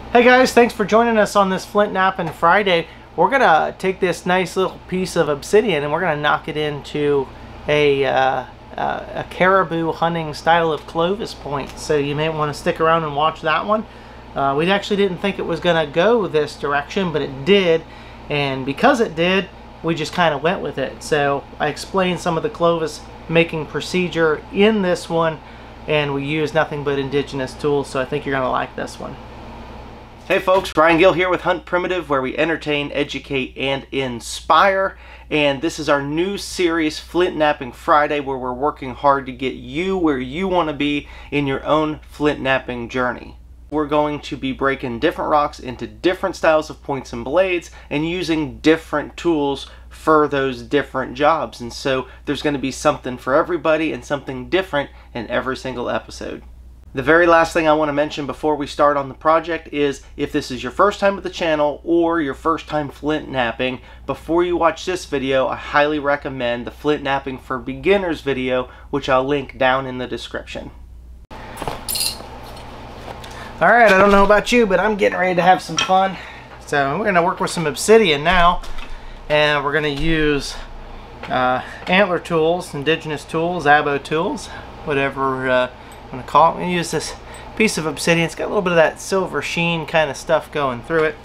Hey guys, thanks for joining us on this FlintKnapping Friday. We're gonna take this nice little piece of obsidian and we're gonna knock it into a caribou hunting style of Clovis point. So you may want to stick around and watch that one. We actually didn't think it was gonna go this direction, but it did, and because it did, we just kind of went with it. So I explained some of the Clovis making procedure in this one, and we use nothing but indigenous tools, so I think you're gonna like this one. Hey folks, Brian Gill here with HuntPrimitive, where we entertain, educate, and inspire. And this is our new series, FlintKnapping Friday, where we're working hard to get you where you want to be in your own flint knapping journey. We're going to be breaking different rocks into different styles of points and blades and using different tools for those different jobs. And so there's going to be something for everybody and something different in every single episode. The very last thing I want to mention before we start on the project is, if this is your first time with the channel or your first time flint knapping, before you watch this video, I highly recommend the Flint Knapping for Beginners video, which I'll link down in the description. Alright, I don't know about you, but I'm getting ready to have some fun. So we're going to work with some obsidian now, and we're going to use antler tools, indigenous tools, abo tools, whatever I'm going to call it. I'm going to use this piece of obsidian. It's got a little bit of that silver sheen kind of stuff going through it.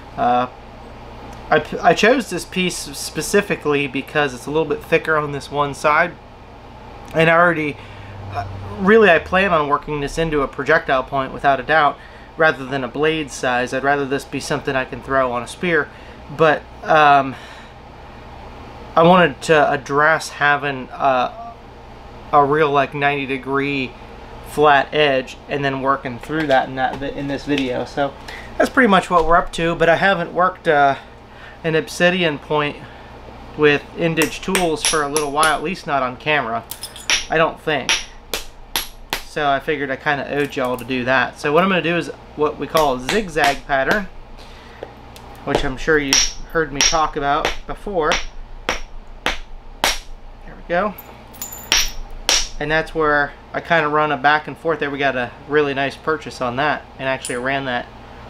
I chose this piece specifically because it's a little bit thicker on this one side, and I already really I plan on working this into a projectile point without a doubt, rather than a blade size. I'd rather this be something I can throw on a spear, but I wanted to address having a real like 90-degree flat edge and then working through that in this video. So that's pretty much what we're up to, but I haven't worked an obsidian point with indige tools for a little while, at least not on camera, I don't think. So I figured I kind of owed y'all to do that. So what I'm going to do is what we call a zigzag pattern, which I'm sure you've heard me talk about before. There we go. And that's where I kind of run a back and forth there. We got a really nice purchase on that, and actually ran that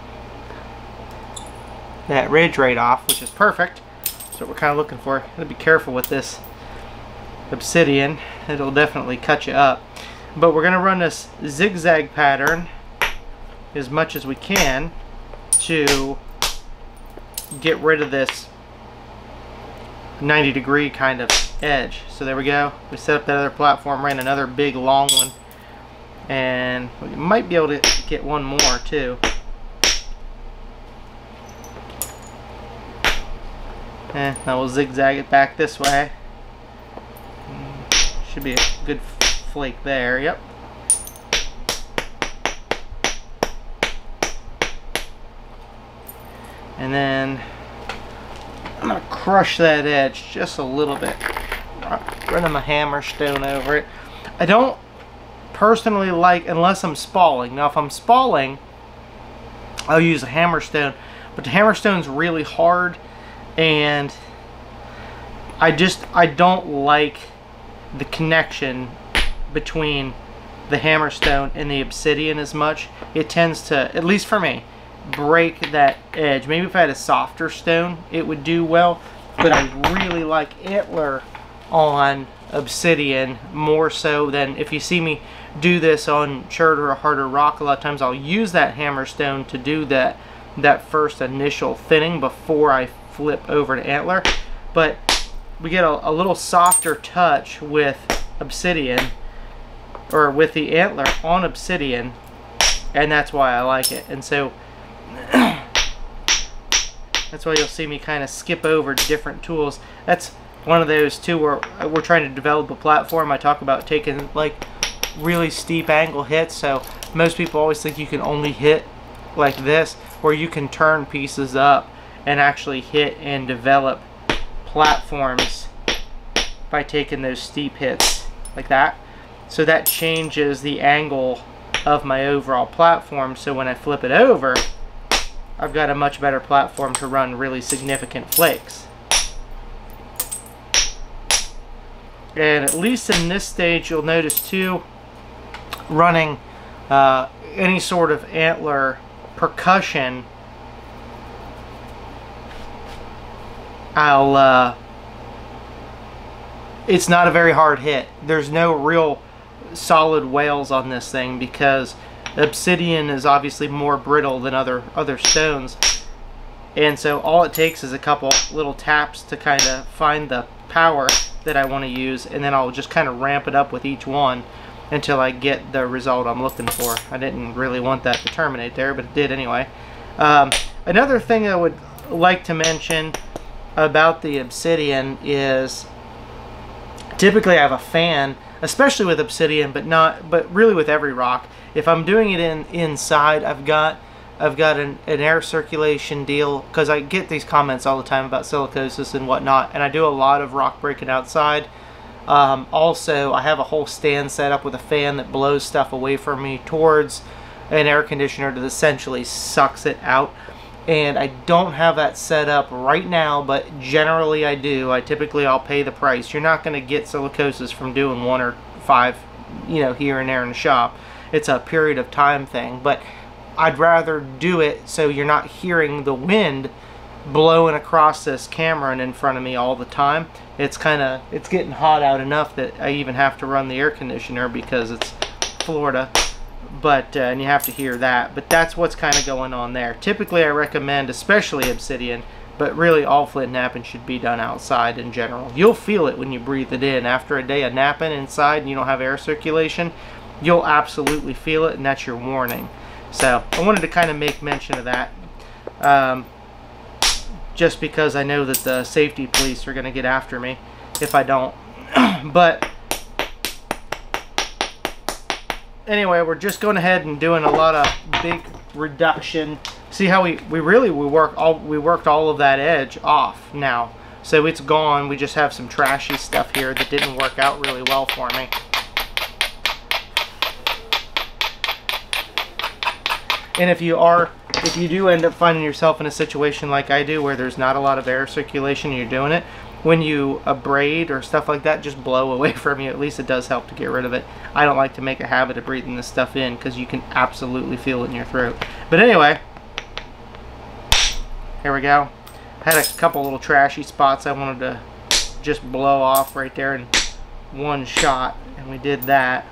ridge right off, which is perfect. That's what we're kind of looking for. Gotta be careful with this obsidian. It'll definitely cut you up. But we're gonna run this zigzag pattern as much as we can to get rid of this 90-degree kind of edge. So there we go. We set up that other platform, ran another big long one, and we might be able to get one more too. Now we'll zigzag it back this way. Should be a good flake there. Yep. And then I'm going to crush that edge just a little bit, running my hammer stone over it. I don't personally like, unless I'm spalling. Now if I'm spalling, I'll use a hammer stone, but the hammer stone's really hard, and I don't like the connection between the hammer stone and the obsidian as much. It tends to, at least for me, break that edge. Maybe if I had a softer stone it would do well, but I really like antler on obsidian more so than if you see me do this on shorter or harder rock. A lot of times I'll use that hammer stone to do that first initial thinning before I flip over to antler, but we get a little softer touch with obsidian, or with the antler on obsidian, and that's why I like it. And so that's why you'll see me kind of skip over different tools. That's one of those too where we're trying to develop a platform. I talk about taking like really steep angle hits. So most people always think you can only hit like this, where you can turn pieces up and actually hit and develop platforms by taking those steep hits like that. So that changes the angle of my overall platform, so when I flip it over, I've got a much better platform to run really significant flakes. And at least in this stage, you'll notice too, running any sort of antler percussion, it's not a very hard hit. There's no real solid wales on this thing because obsidian is obviously more brittle than other stones, and so all it takes is a couple little taps to kind of find the power that I want to use, and then I'll just kind of ramp it up with each one until I get the result I'm looking for. I didn't really want that to terminate there, but it did anyway. Another thing I would like to mention about the obsidian is typically I have a fan, especially with obsidian, but really with every rock. If I'm doing it inside, I've got an air circulation deal, because I get these comments all the time about silicosis and whatnot, and I do a lot of rock breaking outside. Also, I have a whole stand set up with a fan that blows stuff away from me towards an air conditioner that essentially sucks it out. And I don't have that set up right now, but generally I do. I'll pay the price. You're not going to get silicosis from doing 1 or 5, here and there in the shop. It's a period of time thing, but I'd rather do it so you're not hearing the wind blowing across this camera and in front of me all the time. It's getting hot out enough that I even have to run the air conditioner because it's Florida, but and you have to hear that. But that's what's kind of going on there. Typically I recommend, especially obsidian, but really all flint knapping should be done outside in general. You'll feel it when you breathe it in. After a day of knapping inside and you don't have air circulation, you'll absolutely feel it, and that's your warning. So I wanted to kind of make mention of that, just because I know that the safety police are going to get after me if I don't. But anyway, we're just going ahead and doing a lot of big reduction. See how we worked all of that edge off now, so it's gone. We just have some trashy stuff here that didn't work out really well for me. And if you do end up finding yourself in a situation like I do where there's not a lot of air circulation and you're doing it, when you abrade or stuff like that, just blow away from you. At least it does help to get rid of it. I don't like to make a habit of breathing this stuff in because you can absolutely feel it in your throat. But anyway, here we go. I had a couple little trashy spots I wanted to just blow off right there in one shot, and we did that.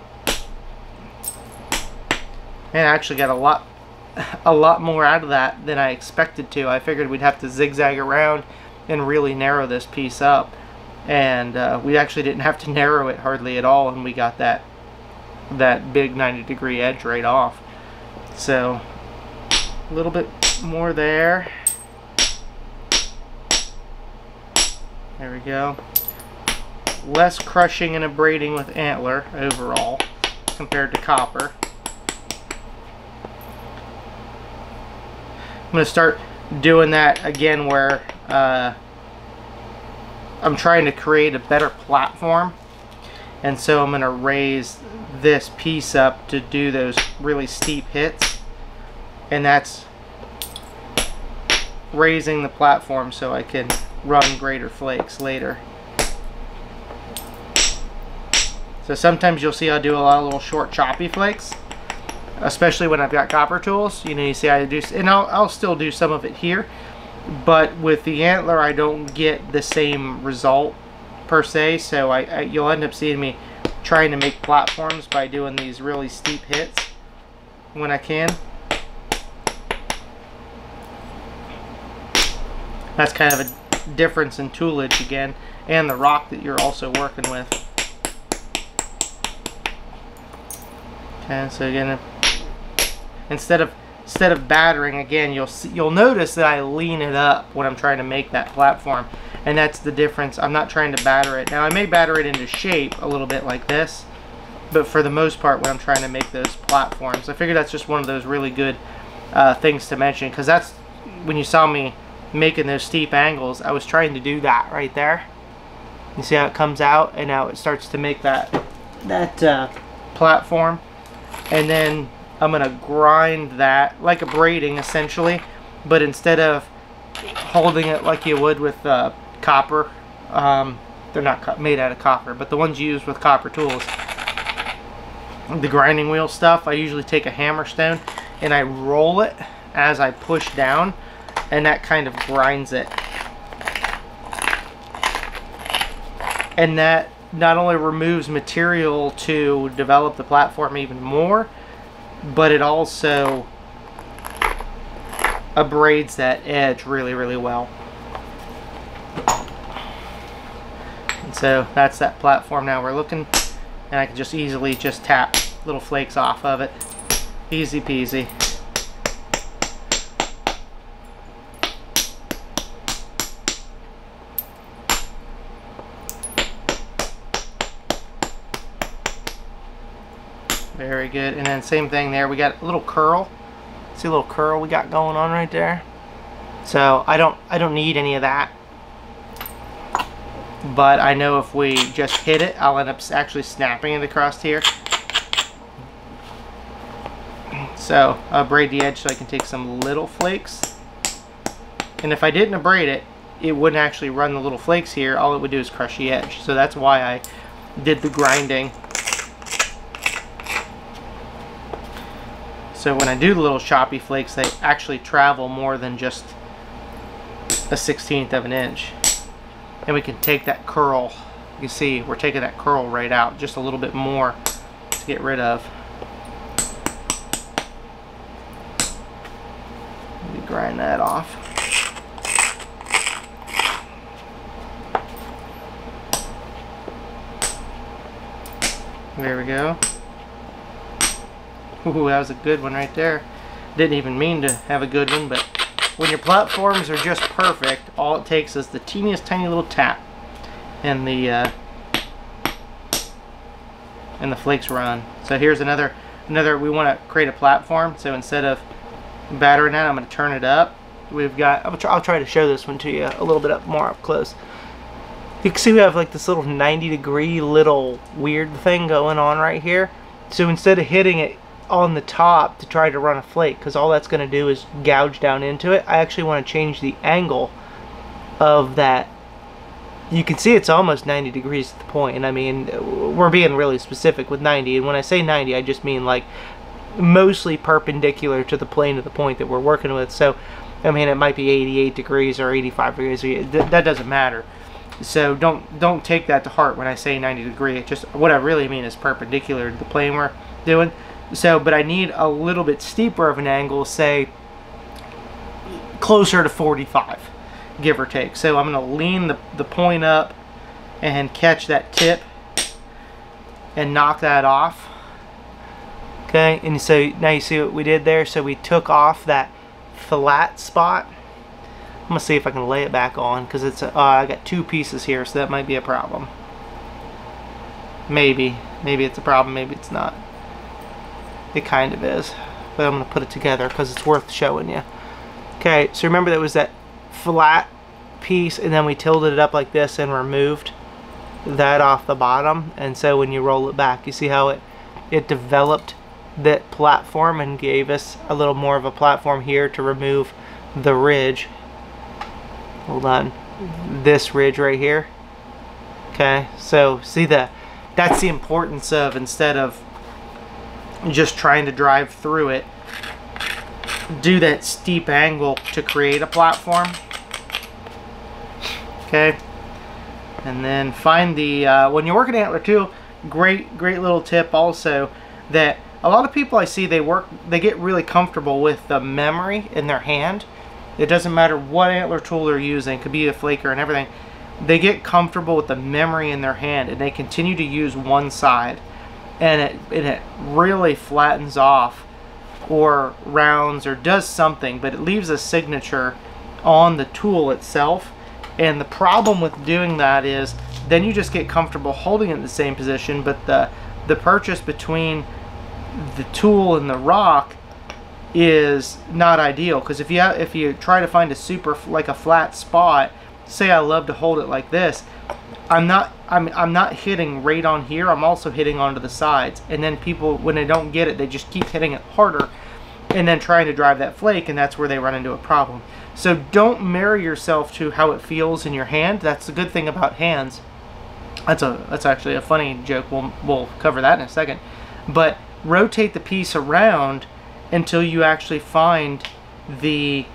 And I actually got a lot more out of that than I expected to. I figured we'd have to zigzag around and really narrow this piece up, and we actually didn't have to narrow it hardly at all, and we got that big 90-degree edge right off. So a little bit more there. There we go. Less crushing and abrading with antler overall compared to copper. I'm going to start doing that again where I'm trying to create a better platform, and so I'm going to raise this piece up to do those really steep hits, and that's raising the platform so I can run greater flakes later. So sometimes you'll see I do a lot of little short choppy flakes, especially when I've got copper tools. You see I do, and I'll still do some of it here, but with the antler I don't get the same result per se, so you'll end up seeing me trying to make platforms by doing these really steep hits when I can. That's kind of a difference in toolage again, and the rock that you're also working with. Okay, so again, instead of battering, again, you'll notice that I lean it up when I'm trying to make that platform, and that's the difference. I'm not trying to batter it. Now I may batter it into shape a little bit like this, but for the most part when I'm trying to make those platforms, I figure that's just one of those really good things to mention, because that's when you saw me making those steep angles, I was trying to do that right there. You see how it comes out, and now it starts to make that platform, and then I'm going to grind that like a braiding essentially, but instead of holding it like you would with copper, they're not made out of copper, but the ones used with copper tools, the grinding wheel stuff, I usually take a hammer stone and I roll it as I push down, and that kind of grinds it. And that not only removes material to develop the platform even more, but it also abrades that edge really, really well. And so that's that platform now we're looking, and I can just easily just tap little flakes off of it. Easy peasy. Very good. And then same thing there, we got a little curl. See a little curl we got going on right there? So I don't need any of that. But I know if we just hit it, I'll end up actually snapping it across here. So I'll abrade the edge so I can take some little flakes. And if I didn't abrade it, it wouldn't actually run the little flakes here. All it would do is crush the edge. So that's why I did the grinding. So when I do the little choppy flakes, they actually travel more than just a 1/16 of an inch. And we can take that curl. You see, we're taking that curl right out, just a little bit more to get rid of. Let me grind that off. There we go. Ooh, that was a good one right there. Didn't even mean to have a good one, but when your platforms are just perfect, all it takes is the teeniest tiny little tap, and the flakes run. So here's another. We want to create a platform. So instead of battering that, I'm going to turn it up. We've got. I'll try to show this one to you a little bit more up close. You can see we have like this little 90-degree little weird thing going on right here. So instead of hitting it on the top to try to run a flake, because all that's going to do is gouge down into it, I actually want to change the angle of that. You can see it's almost 90 degrees at the point, and I mean, we're being really specific with 90, and when I say 90, I just mean like mostly perpendicular to the plane of the point that we're working with. So I mean, it might be 88 degrees or 85 degrees, that doesn't matter. So don't take that to heart when I say 90 degree. It just, what I really mean is perpendicular to the plane we're doing. So, but I need a little bit steeper of an angle, say closer to 45, give or take. So I'm going to lean the point up and catch that tip and knock that off. Okay, and so now you see what we did there. So we took off that flat spot. I'm going to see if I can lay it back on, because it's I got two pieces here, so that might be a problem. Maybe it's a problem, maybe it's not. It kind of is, but I'm going to put it together because it's worth showing you. Okay, so remember that was that flat piece, and then we tilted it up like this and removed that off the bottom. And so when you roll it back, you see how it developed that platform and gave us a little more of a platform here to remove the ridge. Hold on, this ridge right here. Okay, so see that's the importance of, instead of just trying to drive through it, do that steep angle to create a platform. Okay, and then find the when you're working antler too, great little tip also, that a lot of people I see, they get really comfortable with the memory in their hand. It doesn't matter what antler tool they're using, it could be a flaker and everything. They get comfortable with the memory in their hand, and they continue to use one side, and it really flattens off or rounds or does something, but it leaves a signature on the tool itself. And the problem with doing that is then you just get comfortable holding it in the same position, but the purchase between the tool and the rock is not ideal, because if you try to find a super, like a flat spot, say I love to hold it like this, I'm not hitting right on here, I'm also hitting onto the sides, and then people, when they don't get it, they just keep hitting it harder and then trying to drive that flake, and that's where they run into a problem. So don't marry yourself to how it feels in your hand. That's the good thing about hands. That's actually a funny joke, we'll cover that in a second. But rotate the piece around until you actually find the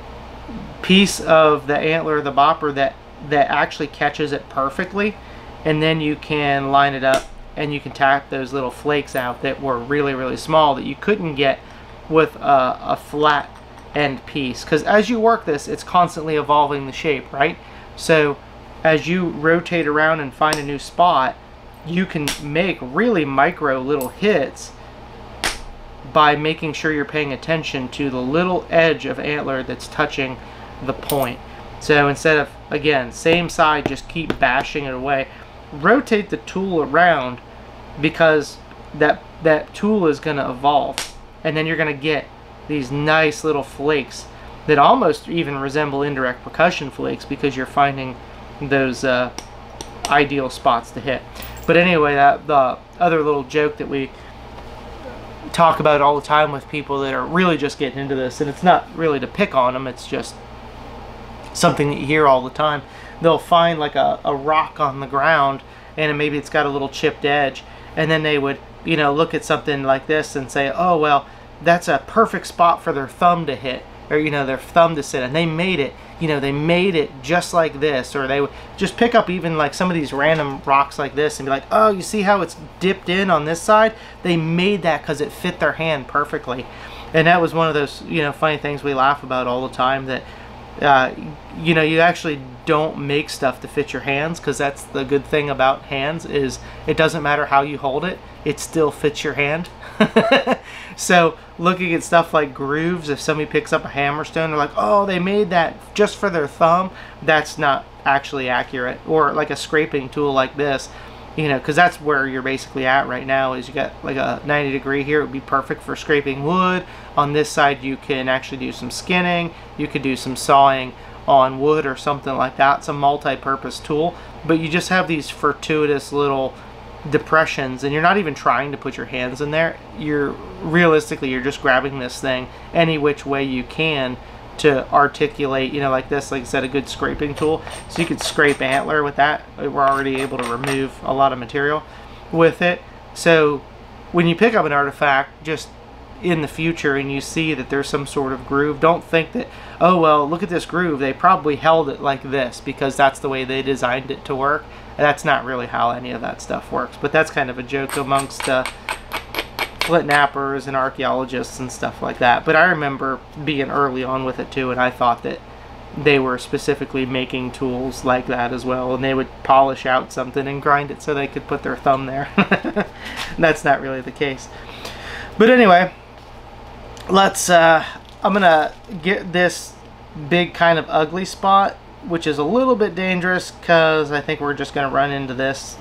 piece of the antler, the bopper, that actually catches it perfectly, and then you can line it up and you can tap those little flakes out that were really, really small that you couldn't get with a flat end piece. Because as you work this, it's constantly evolving the shape, right? So as you rotate around and find a new spot, you can make really micro little hits by making sure you're paying attention to the little edge of antler that's touching the point. So instead of, again, same side, just keep bashing it away, rotate the tool around, because that tool is going to evolve, and then you're going to get these nice little flakes that almost even resemble indirect percussion flakes, because you're finding those ideal spots to hit. But anyway, the other little joke that we talk about all the time with people that are really just getting into this, and it's not really to pick on them, it's just something that you hear all the time. They'll find like a rock on the ground, and maybe it's got a little chipped edge, and then they would, you know, look at something like this and say, oh well, that's a perfect spot for their thumb to hit, or, you know, their thumb to sit, and they made it, you know, they made it just like this. Or they would just pick up even like some of these random rocks like this and be like, oh, you see how it's dipped in on this side? They made that because it fit their hand perfectly. And that was one of those, you know, funny things we laugh about all the time, that you know, you actually don't make stuff to fit your hands, because that's the good thing about hands, is it doesn't matter how you hold it, it still fits your hand. So looking at stuff like grooves, if somebody picks up a hammerstone, they're like, oh, they made that just for their thumb, that's not actually accurate. Or like a scraping tool like this, you know, because that's where you're basically at right now, is you got like a 90 degree here. It would be perfect for scraping wood. On this side you can actually do some skinning, you could do some sawing on wood or something like that. It's a multi-purpose tool, but you just have these fortuitous little depressions, and you're not even trying to put your hands in there. You're realistically, you're just grabbing this thing any which way you can to articulate, you know, like this, like I said, a good scraping tool. So you could scrape antler with that. We're already able to remove a lot of material with it. So when you pick up an artifact just in the future and you see that there's some sort of groove, don't think that, oh well, look at this groove, they probably held it like this because that's the way they designed it to work. And that's not really how any of that stuff works. But that's kind of a joke amongst flint knappers and archaeologists and stuff like that. But I remember being early on with it too, and I thought that they were specifically making tools like that as well, and they would polish out something and grind it so they could put their thumb there. That's not really the case. But anyway, let's I'm gonna get this big kind of ugly spot, which is a little bit dangerous because I think we're just gonna run into this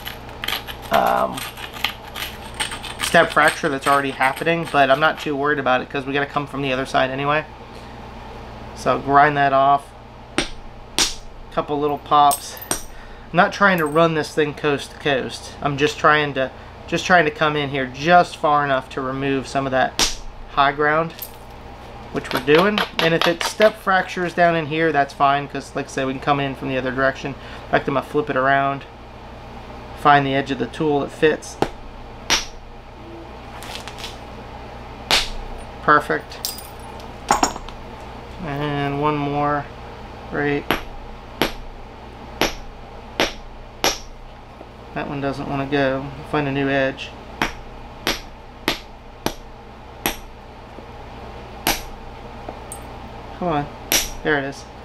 step fracture that's already happening, but I'm not too worried about it because we gotta come from the other side anyway. So grind that off. Couple little pops. I'm not trying to run this thing coast to coast. I'm just trying to come in here just far enough to remove some of that high ground, which we're doing. And if it step fractures down in here, that's fine, because like I said, we can come in from the other direction. In fact, I'm gonna flip it around, find the edge of the tool that fits. Perfect. And one more. Great. That one doesn't want to go. Find a new edge. Come on. There it is.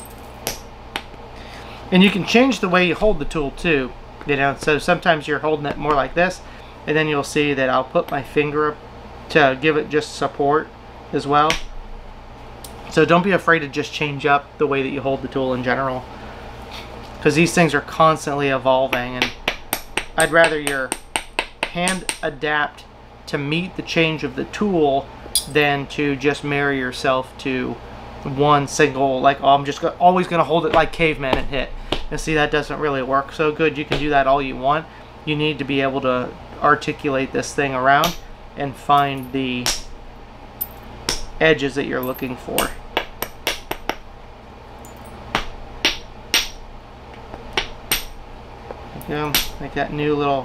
And you can change the way you hold the tool too. You know, so sometimes you're holding it more like this, and then you'll see that I'll put my finger up to give it just support as well. So don't be afraid to just change up the way that you hold the tool in general, because these things are constantly evolving, and I'd rather your hand adapt to meet the change of the tool than to just marry yourself to one single, like, oh, I'm just always going to hold it like caveman and hit. And see, that doesn't really work so good. You can do that all you want. You need to be able to articulate this thing around and find the edges that you're looking for. There you go. Make that new little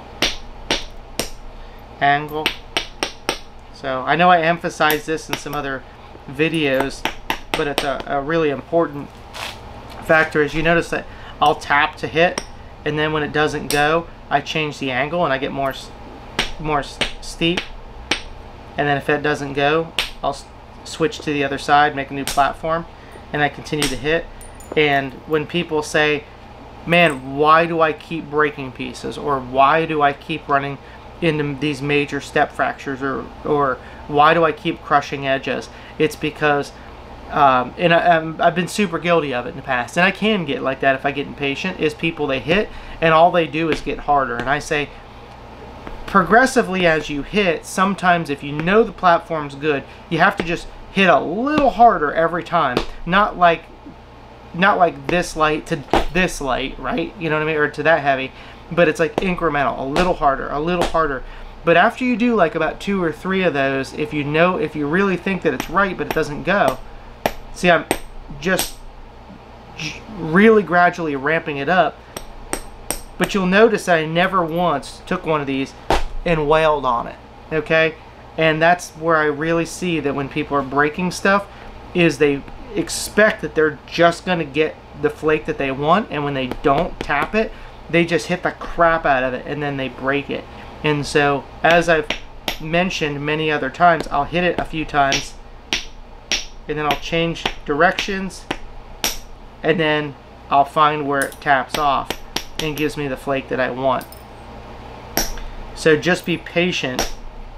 angle. So I know I emphasized this in some other videos, but it's a really important factor. Is you notice that I'll tap to hit, and then when it doesn't go, I change the angle and I get more steep, and then if it doesn't go, I'll switch to the other side, make a new platform, and I continue to hit. And when people say, man, why do I keep breaking pieces, or why do I keep running into these major step fractures, or why do I keep crushing edges, it's because and I've been super guilty of it in the past, and I can get like that if I get impatient, is people, they hit and all they do is get harder. And I say, progressively as you hit, sometimes if you know the platform's good, you have to just hit a little harder every time, not like this light to this light, right? You know what I mean? Or to that heavy, but it's like incremental, a little harder, a little harder. But after you do like about 2 or 3 of those, if you really think that it's right but it doesn't go, see, I'm just really gradually ramping it up. But you'll notice that I never once took one of these and wailed on it, okay? And that's where I really see that when people are breaking stuff, is they expect that they're just going to get the flake that they want, and when they don't tap it, they just hit the crap out of it and then they break it. And so, as I've mentioned many other times, I'll hit it a few times and then I'll change directions, and then I'll find where it taps off and gives me the flake that I want. So just be patient,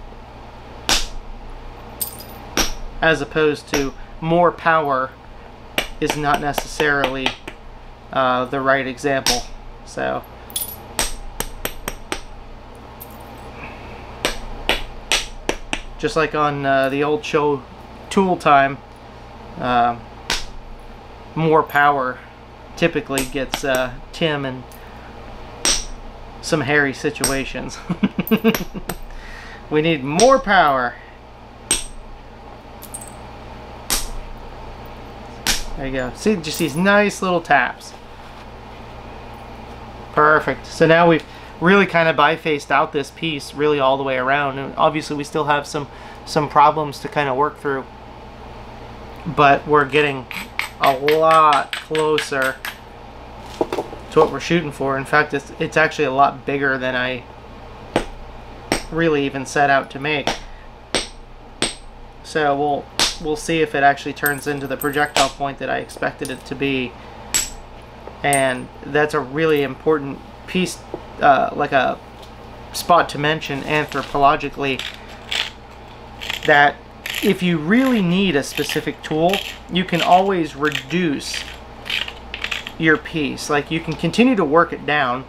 as opposed to more power is not necessarily the right example. So just like on the old show Tool Time, more power typically gets Tim in some hairy situations. We need more power. There you go. See, just these nice little taps. Perfect. So now we've really kind of bifaced out this piece really all the way around, and obviously we still have some problems to kind of work through, but we're getting a lot closer to what we're shooting for. In fact, it's actually a lot bigger than I really even set out to make. So we'll see if it actually turns into the projectile point that I expected it to be. And that's a really important piece, like a spot to mention anthropologically, that if you really need a specific tool, you can always reduce your piece. Like, you can continue to work it down,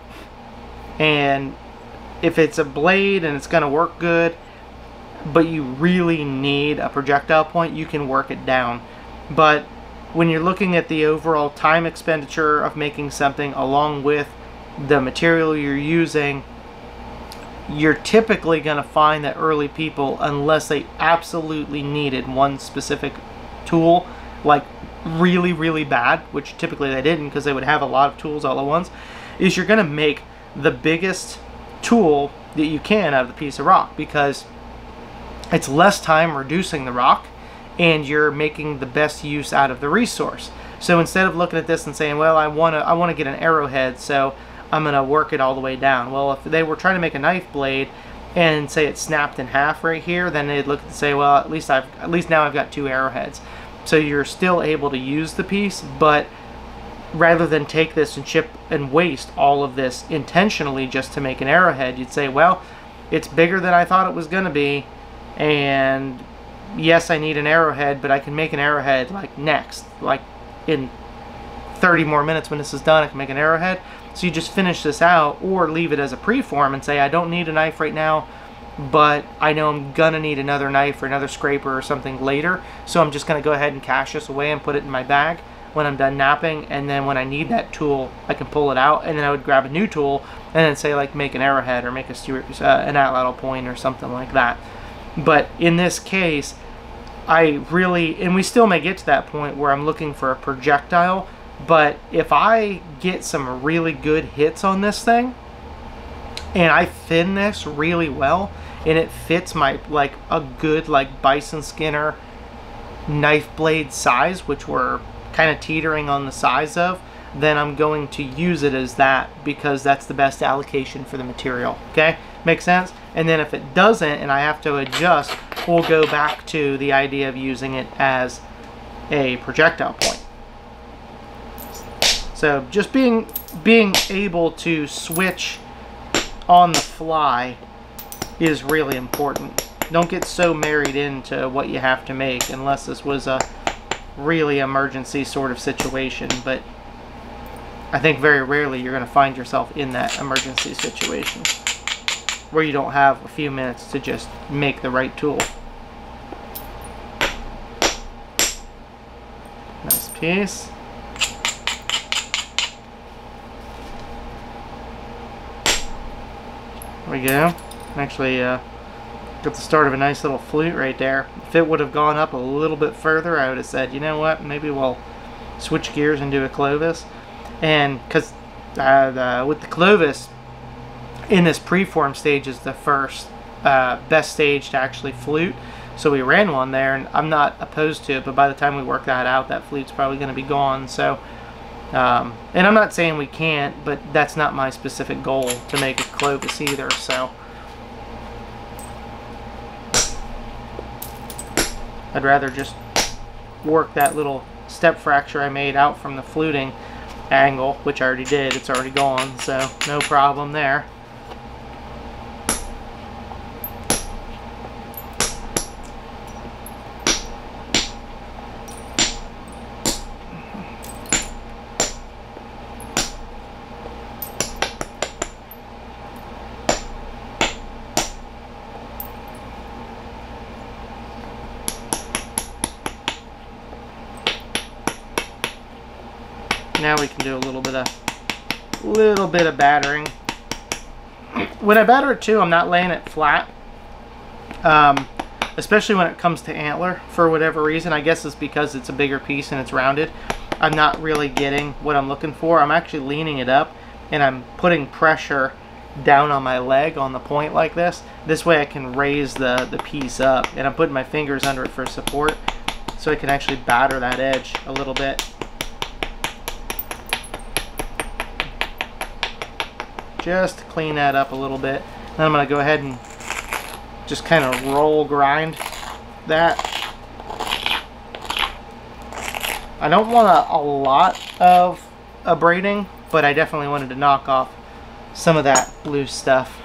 and if it's a blade and it's going to work good, but you really need a projectile point, you can work it down. But when you're looking at the overall time expenditure of making something along with the material you're using, you're typically going to find that early people, unless they absolutely needed one specific tool, like really, really bad, which typically they didn't because they would have a lot of tools all at once, is you're going to make the biggest tool that you can out of the piece of rock, because it's less time reducing the rock and you're making the best use out of the resource. So instead of looking at this and saying, well, I want to get an arrowhead, so I'm going to work it all the way down. Well, if they were trying to make a knife blade and say it snapped in half right here, then they'd look and say, well, at least now I've got 2 arrowheads. So you're still able to use the piece, but rather than take this and chip and waste all of this intentionally just to make an arrowhead, you'd say, well, it's bigger than I thought it was going to be, and yes, I need an arrowhead, but I can make an arrowhead like next, like in 30 more minutes when this is done, I can make an arrowhead. So you just finish this out, or leave it as a preform and say, I don't need a knife right now, but I know I'm gonna need another knife or another scraper or something later, so I'm just gonna go ahead and cache this away and put it in my bag when I'm done knapping, and then when I need that tool I can pull it out, and then I would grab a new tool and then say, like, make an arrowhead or make an atlatl point or something like that. But in this case, I really, and we still may get to that point where I'm looking for a projectile, but if I get some really good hits on this thing and I thin this really well and it fits my, like a good like bison skinner knife blade size, which we're kind of teetering on the size of, then I'm going to use it as that, because that's the best allocation for the material. Okay, makes sense? And then if it doesn't and I have to adjust, we'll go back to the idea of using it as a projectile point. So just being able to switch on the fly is really important. Don't get so married into what you have to make, unless this was a really emergency sort of situation, but I think very rarely you're going to find yourself in that emergency situation where you don't have a few minutes to just make the right tool. Nice piece. There we go. Actually got the start of a nice little flute right there. If it would have gone up a little bit further, I would have said, you know what, maybe we'll switch gears and do a Clovis. And because with the Clovis, in this preform stage is the first best stage to actually flute. So we ran one there, and I'm not opposed to it, but by the time we work that out, that flute's probably going to be gone. So, and I'm not saying we can't, but that's not my specific goal to make a Clovis either. So I'd rather just work that little step fracture I made out from the fluting angle, which I already did. It's already gone, so no problem there. Now we can do a little bit of battering. When I batter it too, I'm not laying it flat, especially when it comes to antler. For whatever reason, I guess it's because it's a bigger piece and it's rounded, I'm not really getting what I'm looking for. I'm actually leaning it up and I'm putting pressure down on my leg on the point like this. This way I can raise the piece up, and I'm putting my fingers under it for support so I can actually batter that edge a little bit. Just to clean that up a little bit. Then I'm going to go ahead and just kind of roll grind that. I don't want a lot of abrading, but I definitely wanted to knock off some of that loose stuff.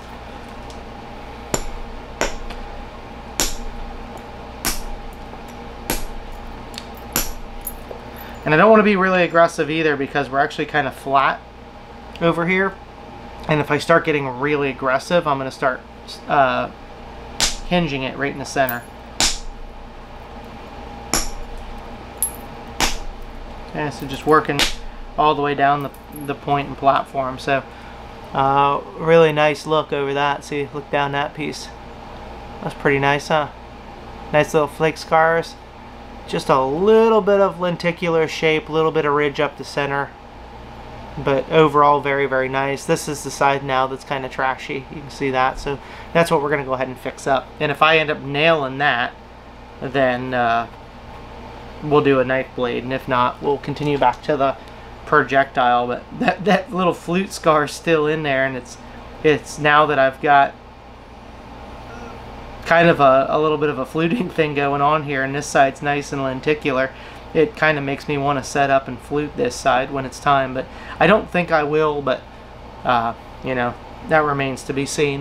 And I don't want to be really aggressive either, because we're actually kind of flat over here. And if I start getting really aggressive, I'm going to start hinging it right in the center. Okay, so just working all the way down the point and platform. So really nice look over that. See, look down that piece. That's pretty nice, huh? Nice little flake scars. Just a little bit of lenticular shape, a little bit of ridge up the center. But overall, very, very nice. This is the side now that's kind of trashy. You can see that. So that's what we're going to go ahead and fix up. And if I end up nailing that, then we'll do a knife blade. And if not, we'll continue back to the projectile. But that little flute scar is still in there. And it's now that I've got kind of a little bit of a fluting thing going on here. And this side's nice and lenticular. It kind of makes me want to set up and flute this side when it's time, but I don't think I will, but you know, that remains to be seen.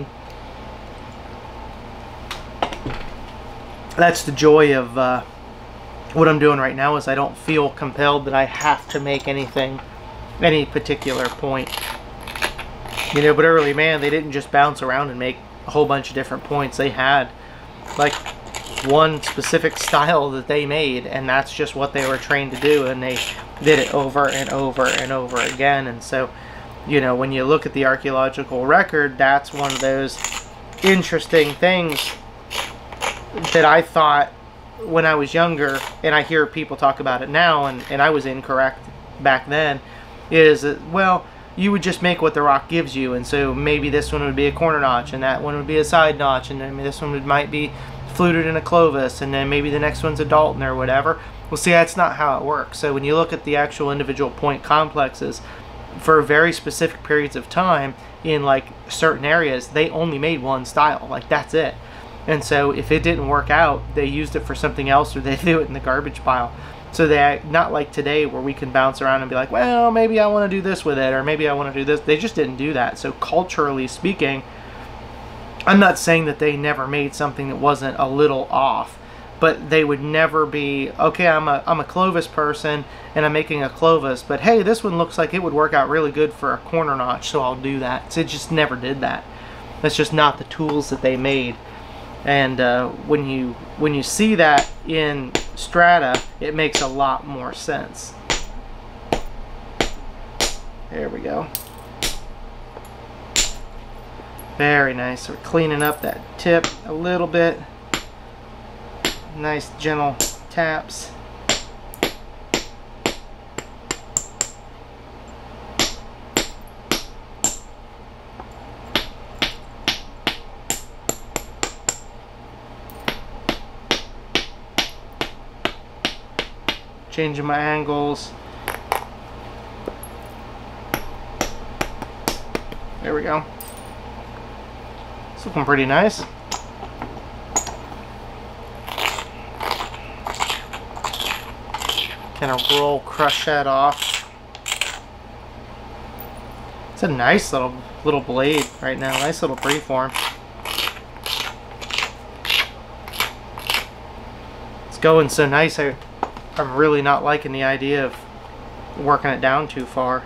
That's the joy of what I'm doing right now, is I don't feel compelled that I have to make anything, any particular point. You know, but early, man, they didn't just bounce around and make a whole bunch of different points. They had like one specific style that they made, and that's just what they were trained to do, and they did it over and over and over again. And so, you know, when you look at the archaeological record, that's one of those interesting things that I thought when I was younger, and I hear people talk about it now, and I was incorrect back then, is that, well, you would just make what the rock gives you, and so maybe this one would be a corner notch, and that one would be a side notch, and then this one might be fluted in a Clovis, and then maybe the next one's a Dalton or whatever. Well, see, that's not how it works. So when you look at the actual individual point complexes, for very specific periods of time in like certain areas, they only made one style. Like, that's it. And so if it didn't work out, they used it for something else, or they threw it in the garbage pile. So they, not like today where we can bounce around and be like, well, maybe I want to do this with it, or maybe I want to do this. They just didn't do that. So culturally speaking, I'm not saying that they never made something that wasn't a little off, but they would never be, okay, I'm a Clovis person and I'm making a Clovis, but hey, this one looks like it would work out really good for a corner notch, so I'll do that. So it just never did that. That's just not the tools that they made. And when you see that in strata, it makes a lot more sense. There we go. Very nice. So we're cleaning up that tip a little bit. Nice gentle taps. Changing my angles. There we go. It's looking pretty nice. Kind of roll, crush that off. It's a nice little blade right now. Nice little freeform. It's going so nice. I'm really not liking the idea of working it down too far.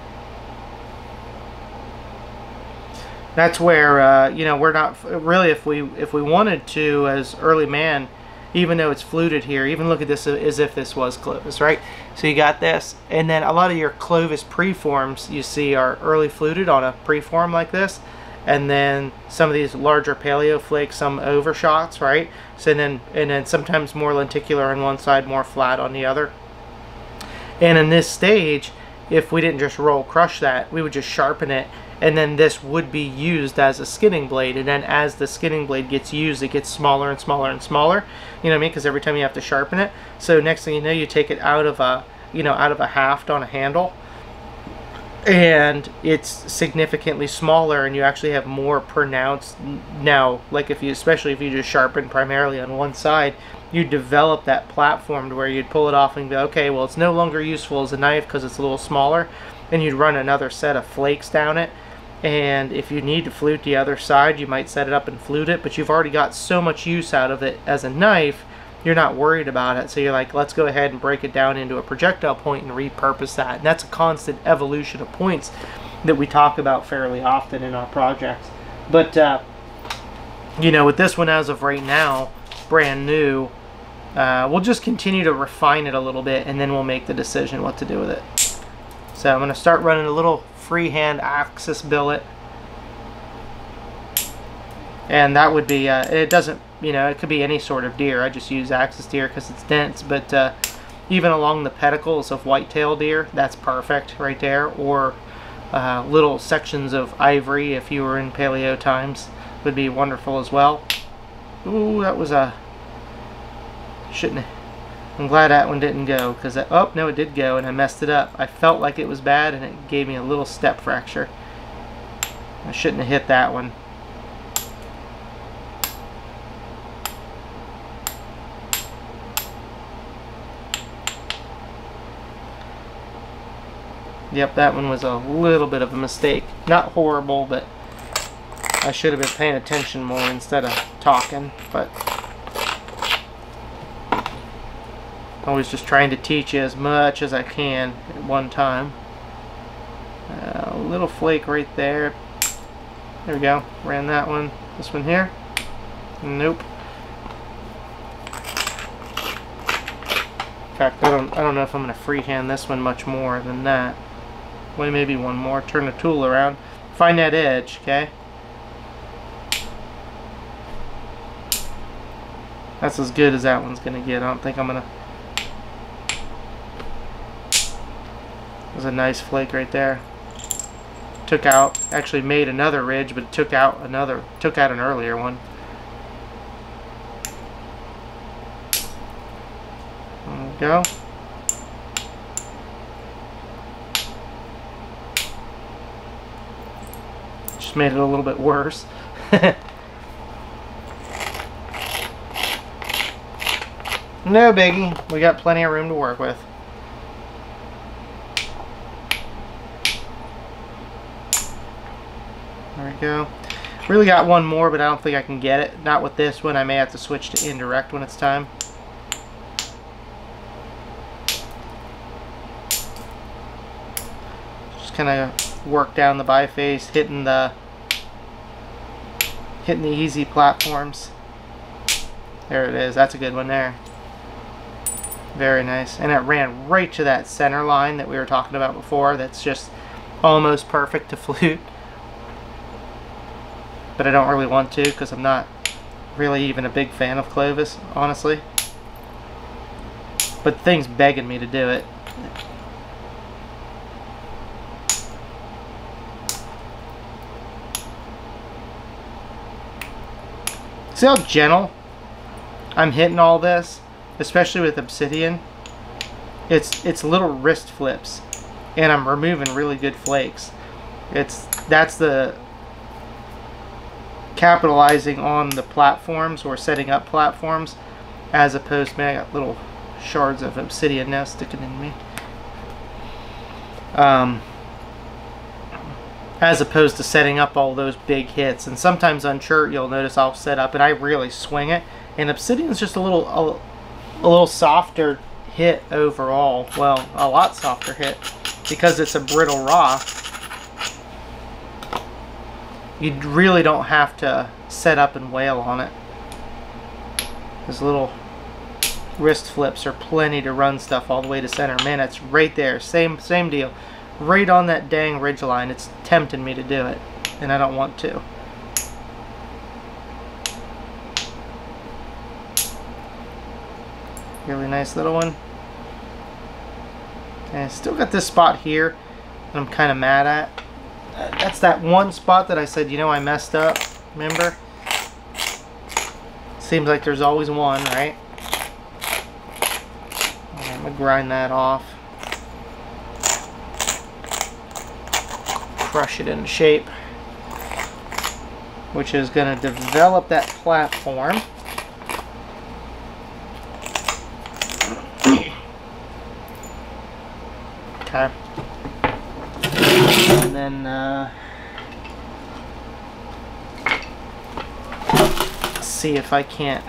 That's where you know, we're not really, if we wanted to as early man, even though it's fluted here, even look at this as if this was Clovis, right? So you got this, and then a lot of your Clovis preforms you see are early fluted on a preform like this, and then some of these larger paleo flakes, some overshots, right? So and then sometimes more lenticular on one side, more flat on the other. And in this stage, if we didn't just roll crush that, we would just sharpen it, and then this would be used as a skinning blade. And then as the skinning blade gets used, it gets smaller and smaller and smaller. You know what I mean? Because every time you have to sharpen it. So next thing you know, you take it out of a, you know, out of a haft on a handle, and it's significantly smaller, and you actually have more pronounced now. Like if you, especially if you just sharpen primarily on one side, you develop that platform to where you'd pull it off and go, okay, well, it's no longer useful as a knife because it's a little smaller, and you'd run another set of flakes down it. And if you need to flute the other side, you might set it up and flute it, but you've already got so much use out of it as a knife, you're not worried about it. So you're like, let's go ahead and break it down into a projectile point and repurpose that. And that's a constant evolution of points that we talk about fairly often in our projects. But you know, with this one as of right now, brand new, we'll just continue to refine it a little bit, and then we'll make the decision what to do with it. So I'm going to start running a little freehand axis billet, and that would be it doesn't, you know, it could be any sort of deer. I just use axis deer because it's dense, but even along the pedicles of whitetail deer, that's perfect right there. Or little sections of ivory, if you were in paleo times, would be wonderful as well. Ooh, that was a shouldn't have. I'm glad that one didn't go, because oh no, it did go, and I messed it up. I felt like it was bad, and it gave me a little step fracture. I shouldn't have hit that one. Yep, that one was a little bit of a mistake. Not horrible, but I should have been paying attention more instead of talking. But always just trying to teach you as much as I can at one time. A little flake right there. There we go. Ran that one. This one here. Nope. In fact, I don't know if I'm going to freehand this one much more than that. Well, maybe one more. Turn the tool around. Find that edge, okay? That's as good as that one's going to get. I don't think I'm going to... There's a nice flake right there. Took out, actually made another ridge, but took out an earlier one. go. Just made it a little bit worse. No biggie, we got plenty of room to work with. There we go. Really got one more, but I don't think I can get it. Not with this one. I may have to switch to indirect when it's time. Just kind of work down the biface, hitting the easy platforms. There it is. That's a good one there. Very nice. And it ran right to that center line that we were talking about before. That's just almost perfect to flute. But I don't really want to because I'm not really even a big fan of Clovis, honestly. But the thing's begging me to do it. See how gentle I'm hitting all this, especially with Obsidian. It's little wrist flips, and I'm removing really good flakes. That's the capitalizing on the platforms or setting up platforms, as opposed to, man, I got little shards of obsidian now sticking in me. As opposed to setting up all those big hits. And sometimes on chert you'll notice I'll set up and I really swing it, and Obsidian's just a little softer hit overall. Well, a lot softer hit because it's a brittle rock. You really don't have to set up and wail on it. Those little wrist flips are plenty to run stuff all the way to center. Man, it's right there. Same deal. Right on that dang ridge line. It's tempting me to do it, and I don't want to. Really nice little one. And I still got this spot here that I'm kind of mad at. That's that one spot that I said, you know, I messed up. Remember? Seems like there's always one, right? I'm going to grind that off. Crush it into shape. Which is going to develop that platform. Okay. And then see if I can't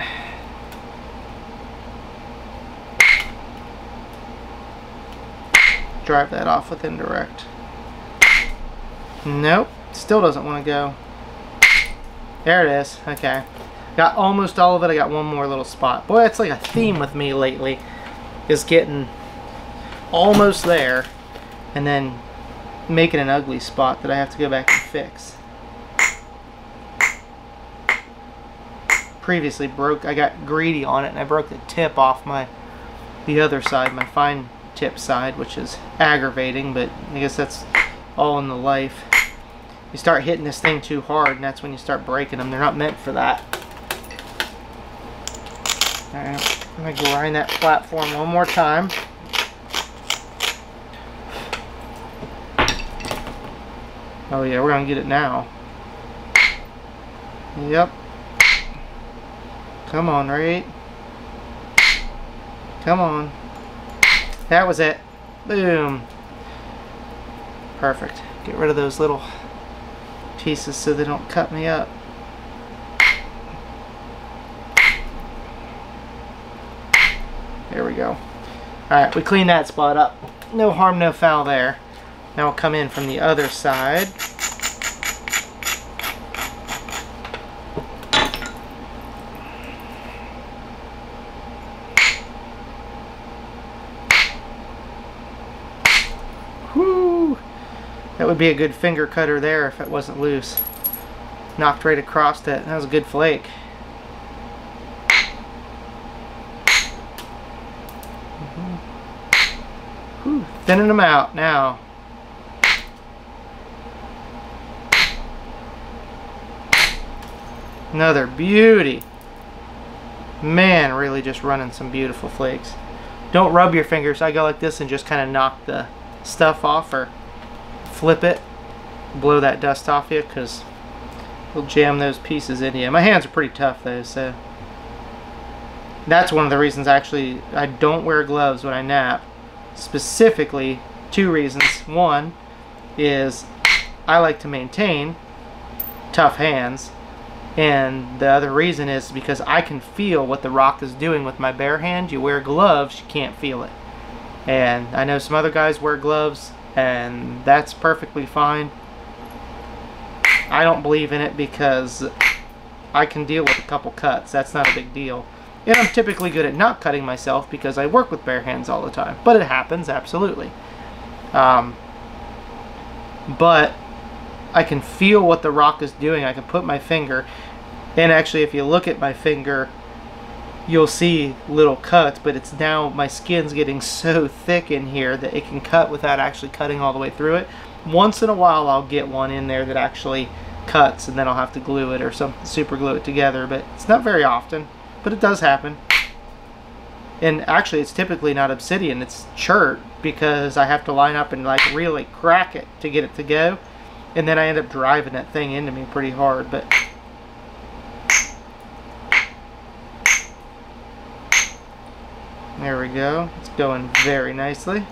drive that off with indirect. Nope, still doesn't want to go. There it is. Okay, got almost all of it. I got one more little spot. Boy, it's like a theme with me lately, is getting almost there and then making an ugly spot that I have to go back and fix. Previously I got greedy on it and I broke the tip off the other side, my fine tip side, which is aggravating, but I guess that's all in the life. You start hitting this thing too hard and that's when you start breaking them. They're not meant for that. Alright, I'm going to grind that platform one more time. Oh yeah, we're going to get it now. Yep. Come on, right? Come on. That was it. Boom. Perfect. Get rid of those little pieces so they don't cut me up. There we go. Alright, we clean that spot up. No harm, no foul there. Now we'll come in from the other side. Whoo! That would be a good finger cutter there if it wasn't loose. Knocked right across it. That was a good flake. Whew. Thinning them out now. Another beauty. Man, really just running some beautiful flakes. Don't rub your fingers. I go like this and just kind of knock the stuff off, or flip it, blow that dust off you, because it'll jam those pieces into you. My hands are pretty tough though, so that's one of the reasons actually I don't wear gloves when I knap. Specifically, 2 reasons. One is I like to maintain tough hands, and the other reason is because I can feel what the rock is doing with my bare hand. You wear gloves, you can't feel it. And I know some other guys wear gloves, and that's perfectly fine. I don't believe in it because I can deal with a couple cuts. That's not a big deal. And I'm typically good at not cutting myself because I work with bare hands all the time. But it happens, absolutely. But I can feel what the rock is doing. I can put my finger, and actually if you look at my finger, you'll see little cuts, but it's now, my skin's getting so thick in here that it can cut without actually cutting all the way through it. Once in a while I'll get one in there that actually cuts, and then I'll have to glue it or something, super glue it together, but it's not very often, but it does happen. And actually it's typically not obsidian, it's chert, because I have to line up and like really crack it to get it to go, and then I end up driving that thing into me pretty hard. But there we go, it's going very nicely.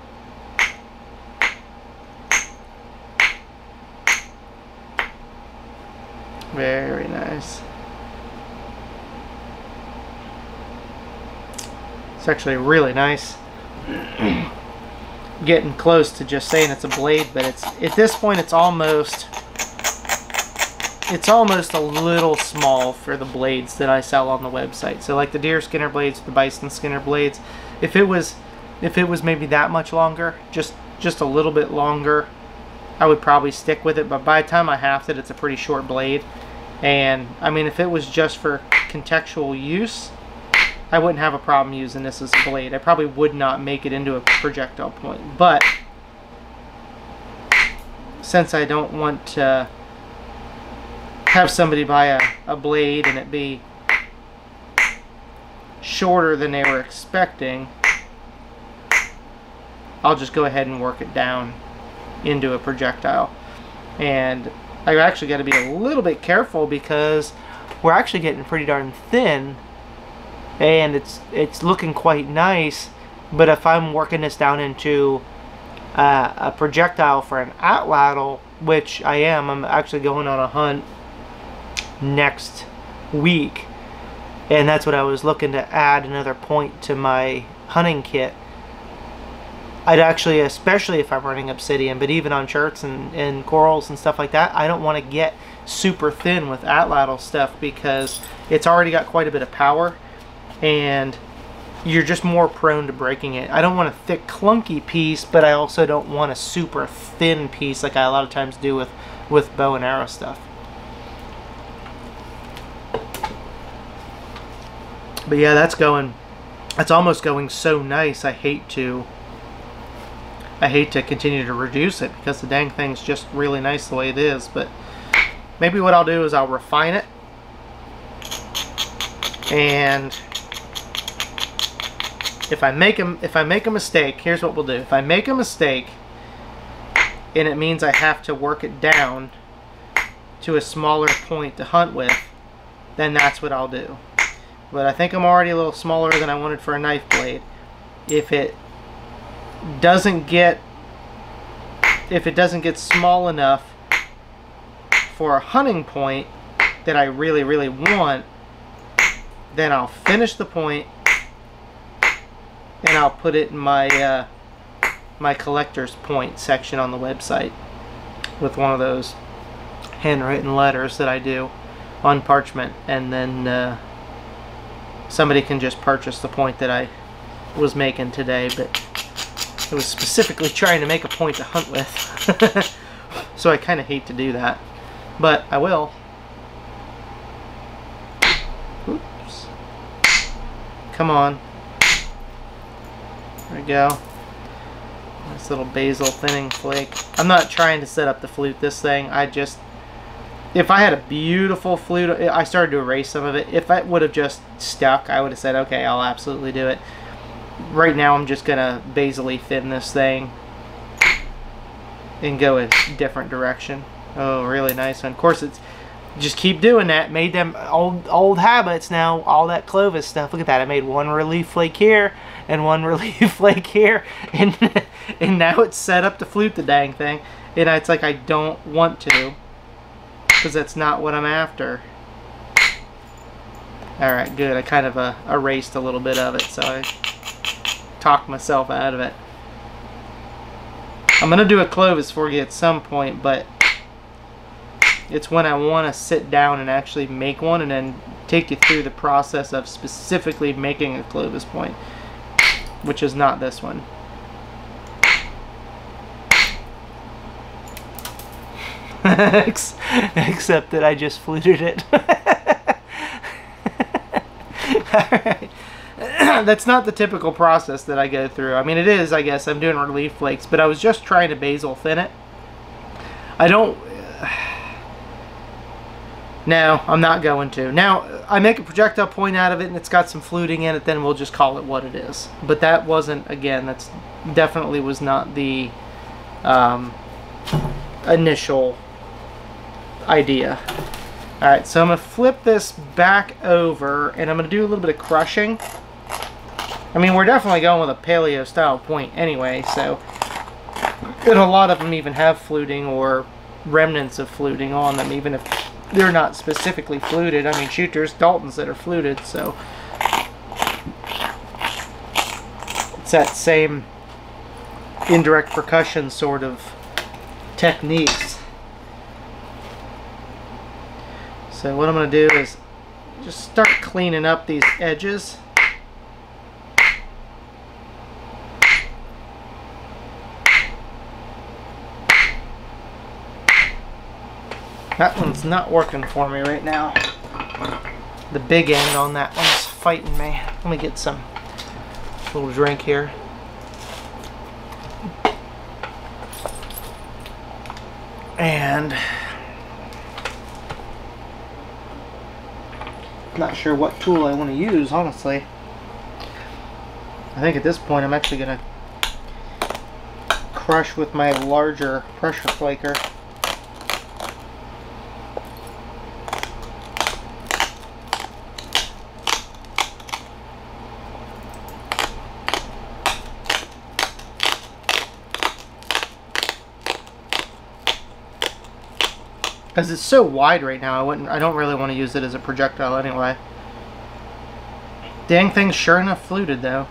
Very nice. It's actually really nice. Getting close to just saying it's a blade, but it's, at this point it's almost a little small for the blades that I sell on the website. So like the deer skinner blades, the bison skinner blades, if it was maybe that much longer, just a little bit longer, I would probably stick with it. But by the time I halved it, it's a pretty short blade. And I mean, if it was just for contextual use, I wouldn't have a problem using this as a blade. I probably would not make it into a projectile point. But since I don't want to have somebody buy a blade and it be shorter than they were expecting, I'll just go ahead and work it down into a projectile. And I've actually got to be a little bit careful because we're actually getting pretty darn thin, and it's looking quite nice. But if I'm working this down into a projectile for an atlatl, which I am, I'm actually going on a hunt next week, and that's what I was looking to add another point to my hunting kit. I'd actually, especially if I'm running obsidian, but even on cherts and corals and stuff like that, I don't want to get super thin with atlatl stuff because it's already got quite a bit of power and you're just more prone to breaking it. I don't want a thick clunky piece, but I also don't want a super thin piece like I a lot of times do with bow and arrow stuff. But yeah, that's almost going so nice. I hate to continue to reduce it because the dang thing's just really nice the way it is. But maybe what I'll do is I'll refine it, and if I make a mistake, here's what we'll do. If I make a mistake and it means I have to work it down to a smaller point to hunt with, then that's what I'll do. But I think I'm already a little smaller than I wanted for a knife blade. If it doesn't get small enough for a hunting point that I really, really want, then I'll finish the point and I'll put it in my my collector's point section on the website with one of those handwritten letters that I do on parchment, and then somebody can just purchase the point that I was making today. But I was specifically trying to make a point to hunt with. So I kind of hate to do that, but I will. Oops. Come on. There we go. Nice little basil thinning flake. I'm not trying to set up the flute this thing. If I had a beautiful flute, I started to erase some of it. If it would have just stuck, I would have said, okay, I'll absolutely do it. right now I'm just gonna basally thin this thing and go a different direction. Oh, really nice one. Of course, it's just keep doing that. Made them old habits now. All that Clovis stuff. Look at that. I made one relief flake here and one relief flake here, and now it's set up to flute the dang thing. And it's like I don't want to, because that's not what I'm after. All right, good. I kind of erased a little bit of it, so I talked myself out of it. I'm gonna do a Clovis for you at some point, but it's when I want to sit down and actually make one, and then take you through the process of specifically making a Clovis point, which is not this one. Except that I just fluted it. Alright. That's not the typical process that I go through. I mean, it is, I guess. I'm doing relief flakes, but I was just trying to basil thin it. I don't... No, I'm not going to. Now, I make a projectile point out of it and it's got some fluting in it, then we'll just call it what it is. But that wasn't, again, that's definitely was not the initial idea. Alright, so I'm going to flip this back over and I'm going to do a little bit of crushing. I mean, we're definitely going with a paleo style point anyway, so, and a lot of them even have fluting or remnants of fluting on them, even if they're not specifically fluted. I mean, shoot, there's Daltons that are fluted, so it's that same indirect percussion sort of techniques. So what I'm going to do is just start cleaning up these edges. That one's not working for me right now. The big end on that one's fighting me. Let me get some little drink here. And not sure what tool I want to use, honestly. I think at this point I'm actually going to crush with my larger pressure flaker. Because it's so wide right now, I don't really want to use it as a projectile anyway. Dang thing's sure enough fluted though.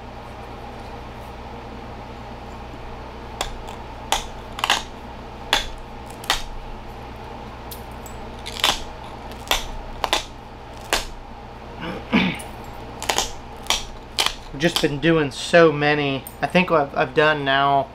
I've just been doing so many. I think I've done now,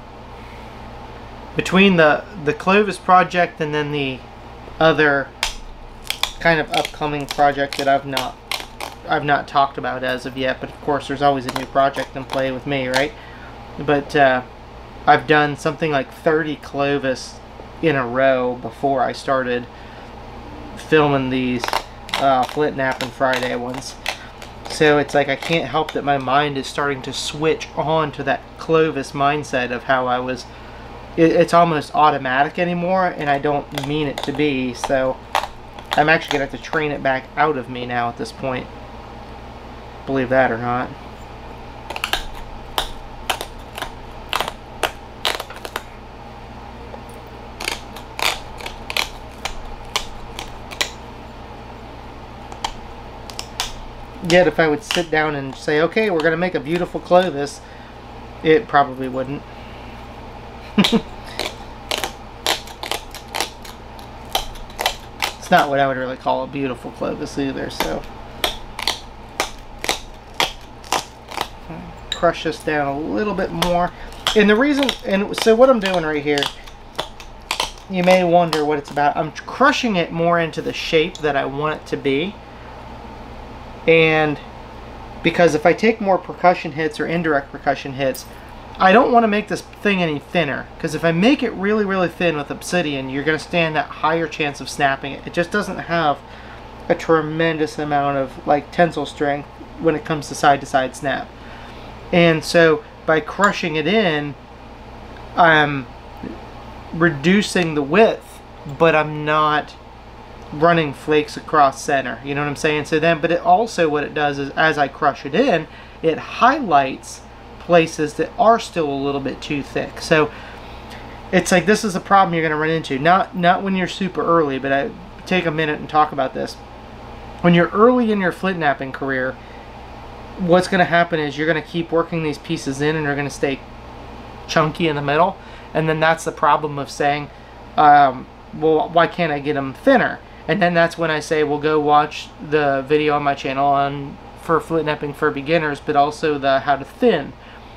between the Clovis project and then the other kind of upcoming project that I've not talked about as of yet, but of course there's always a new project in play with me, right? But I've done something like 30 Clovis in a row before I started filming these FlintKnapping Friday ones. So it's like I can't help that my mind is starting to switch on to that Clovis mindset of how I was. It's almost automatic anymore, and I don't mean it to be, so I'm actually going to have to train it back out of me now at this point. Believe that or not. Yet if I would sit down and say, okay, we're going to make a beautiful Clovis, it probably wouldn't. It's not what I would really call a beautiful Clovis either, so crush this down a little bit more. And the reason, and so what I'm doing right here, you may wonder what it's about. I'm crushing it more into the shape that I want it to be. And because if I take more percussion hits or indirect percussion hits, I don't want to make this thing any thinner, because if I make it really, really thin with Obsidian, you're going to stand a higher chance of snapping it. It just doesn't have a tremendous amount of like tensile strength when it comes to side snap. And so by crushing it in, I'm reducing the width, but I'm not running flakes across center. You know what I'm saying? So then, but it also, what it does is, as I crush it in, it highlights places that are still a little bit too thick. So it's like, this is a problem you're going to run into. Not when you're super early, but I take a minute and talk about this. When you're early in your flint knapping career, what's going to happen is you're going to keep working these pieces in, and they're going to stay chunky in the middle. And then that's the problem of saying, well, why can't I get them thinner? And then that's when I say, well, go watch the video on my channel for flint knapping for beginners, but also the how to thin,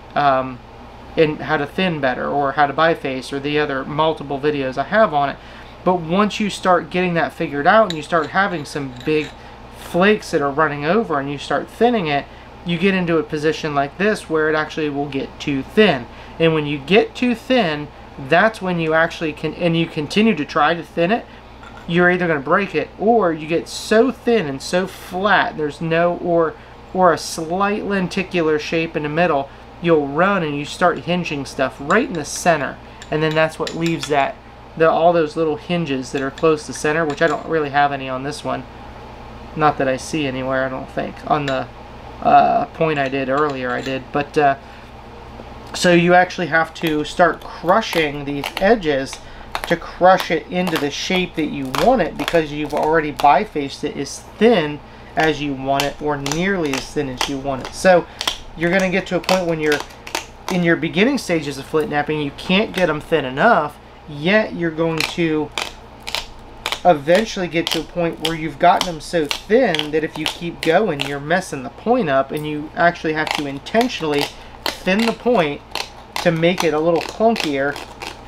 and how to thin better, or how to biface, or the other multiple videos I have on it. But once you start getting that figured out, and you start having some big flakes that are running over, and you start thinning it, you get into a position like this where it actually will get too thin. And when you get too thin, that's when you actually can, and you continue to try to thin it, you're either going to break it, or you get so thin and so flat, there's no, or a slight lenticular shape in the middle, you'll run and you start hinging stuff right in the center. And then that's what leaves that, all those little hinges that are close to center, which I don't really have any on this one. Not that I see anywhere, I don't think. On the point I did earlier, I did. But so you actually have to start crushing these edges to crush it into the shape that you want it, because you've already bifaced it as thin as you want it, or nearly as thin as you want it. So you're going to get to a point when you're in your beginning stages of flint knapping, you can't get them thin enough, yet you're going to eventually get to a point where you've gotten them so thin that if you keep going, you're messing the point up, and you actually have to intentionally thin the point to make it a little clunkier,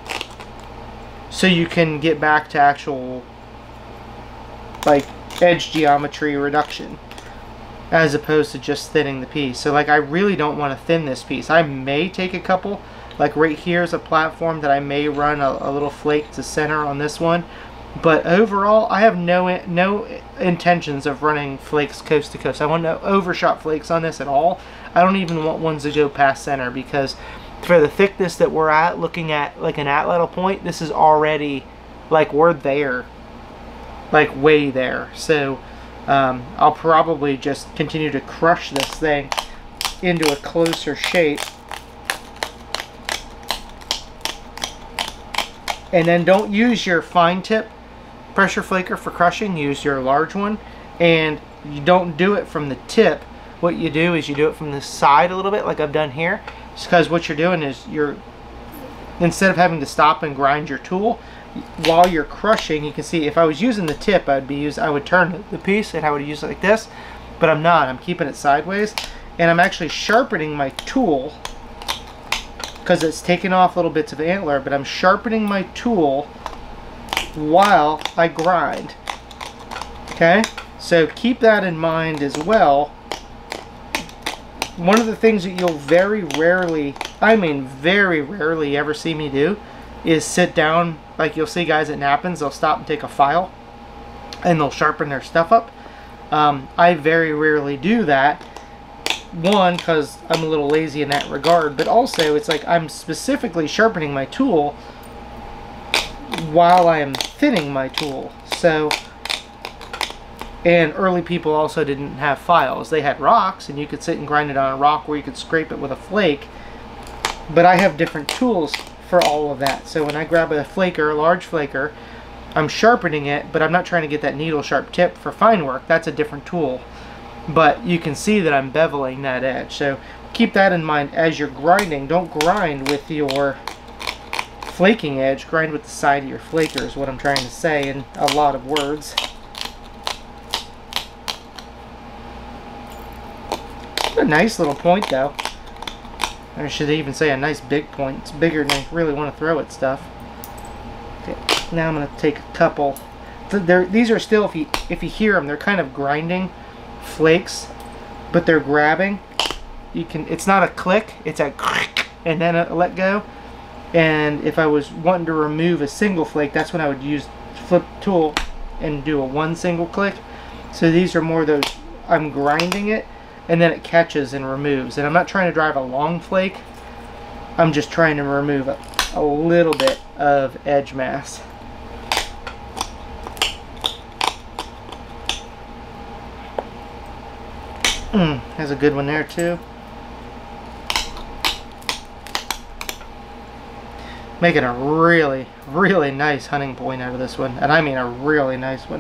so you can get back to actual like edge geometry reduction, as opposed to just thinning the piece. So like, I really don't want to thin this piece. I may take a couple, like right here is a platform that I may run a little flake to center on this one, but overall I have no intentions of running flakes coast to coast. I want no overshot flakes on this at all. I don't even want ones to go past center, because for the thickness that we're at, looking at like an at-level point, this is already like, we're there, like way there. So I'll probably just continue to crush this thing into a closer shape, and then don't use your fine tip pressure flaker for crushing, use your large one. And you don't do it from the tip. What you do is you do it from the side a little bit, like I've done here, because what you're doing is instead of having to stop and grind your tool while you're crushing, you can see if I was using the tip, I would turn the piece and I would use it like this, but I'm not. I'm keeping it sideways, and I'm actually sharpening my tool, because it's taking off little bits of antler, but I'm sharpening my tool while I grind. Okay, so keep that in mind as well. One of the things that you'll very rarely, I mean very rarely ever see me do, is sit down. Like, you'll see guys at Knappins, they'll stop and take a file and they'll sharpen their stuff up. I very rarely do that. One, because I'm a little lazy in that regard, but also it's like I'm specifically sharpening my tool while I am thinning my tool. So, and early people also didn't have files. They had rocks, and you could sit and grind it on a rock, or you could scrape it with a flake. But I have different tools for all of that. So when I grab a flaker, a large flaker, I'm sharpening it, but I'm not trying to get that needle sharp tip for fine work. That's a different tool. But you can see that I'm beveling that edge. So keep that in mind as you're grinding. Don't grind with your flaking edge. Grind with the side of your flaker is what I'm trying to say in a lot of words. A nice little point though. I should even say a nice big point. It's bigger than I really want to throw at stuff. Okay, now I'm going to take a couple. These are still, if you hear them, they're kind of grinding flakes, but they're grabbing. It's not a click, it's a click, and then a let go. And if I was wanting to remove a single flake, that's when I would use flip tool and do a one single click. So these are more those, I'm grinding it, and then it catches and removes. And I'm not trying to drive a long flake, I'm just trying to remove a little bit of edge mass. There's a good one there too. Making a really, really nice hunting point out of this one. And I mean a really nice one.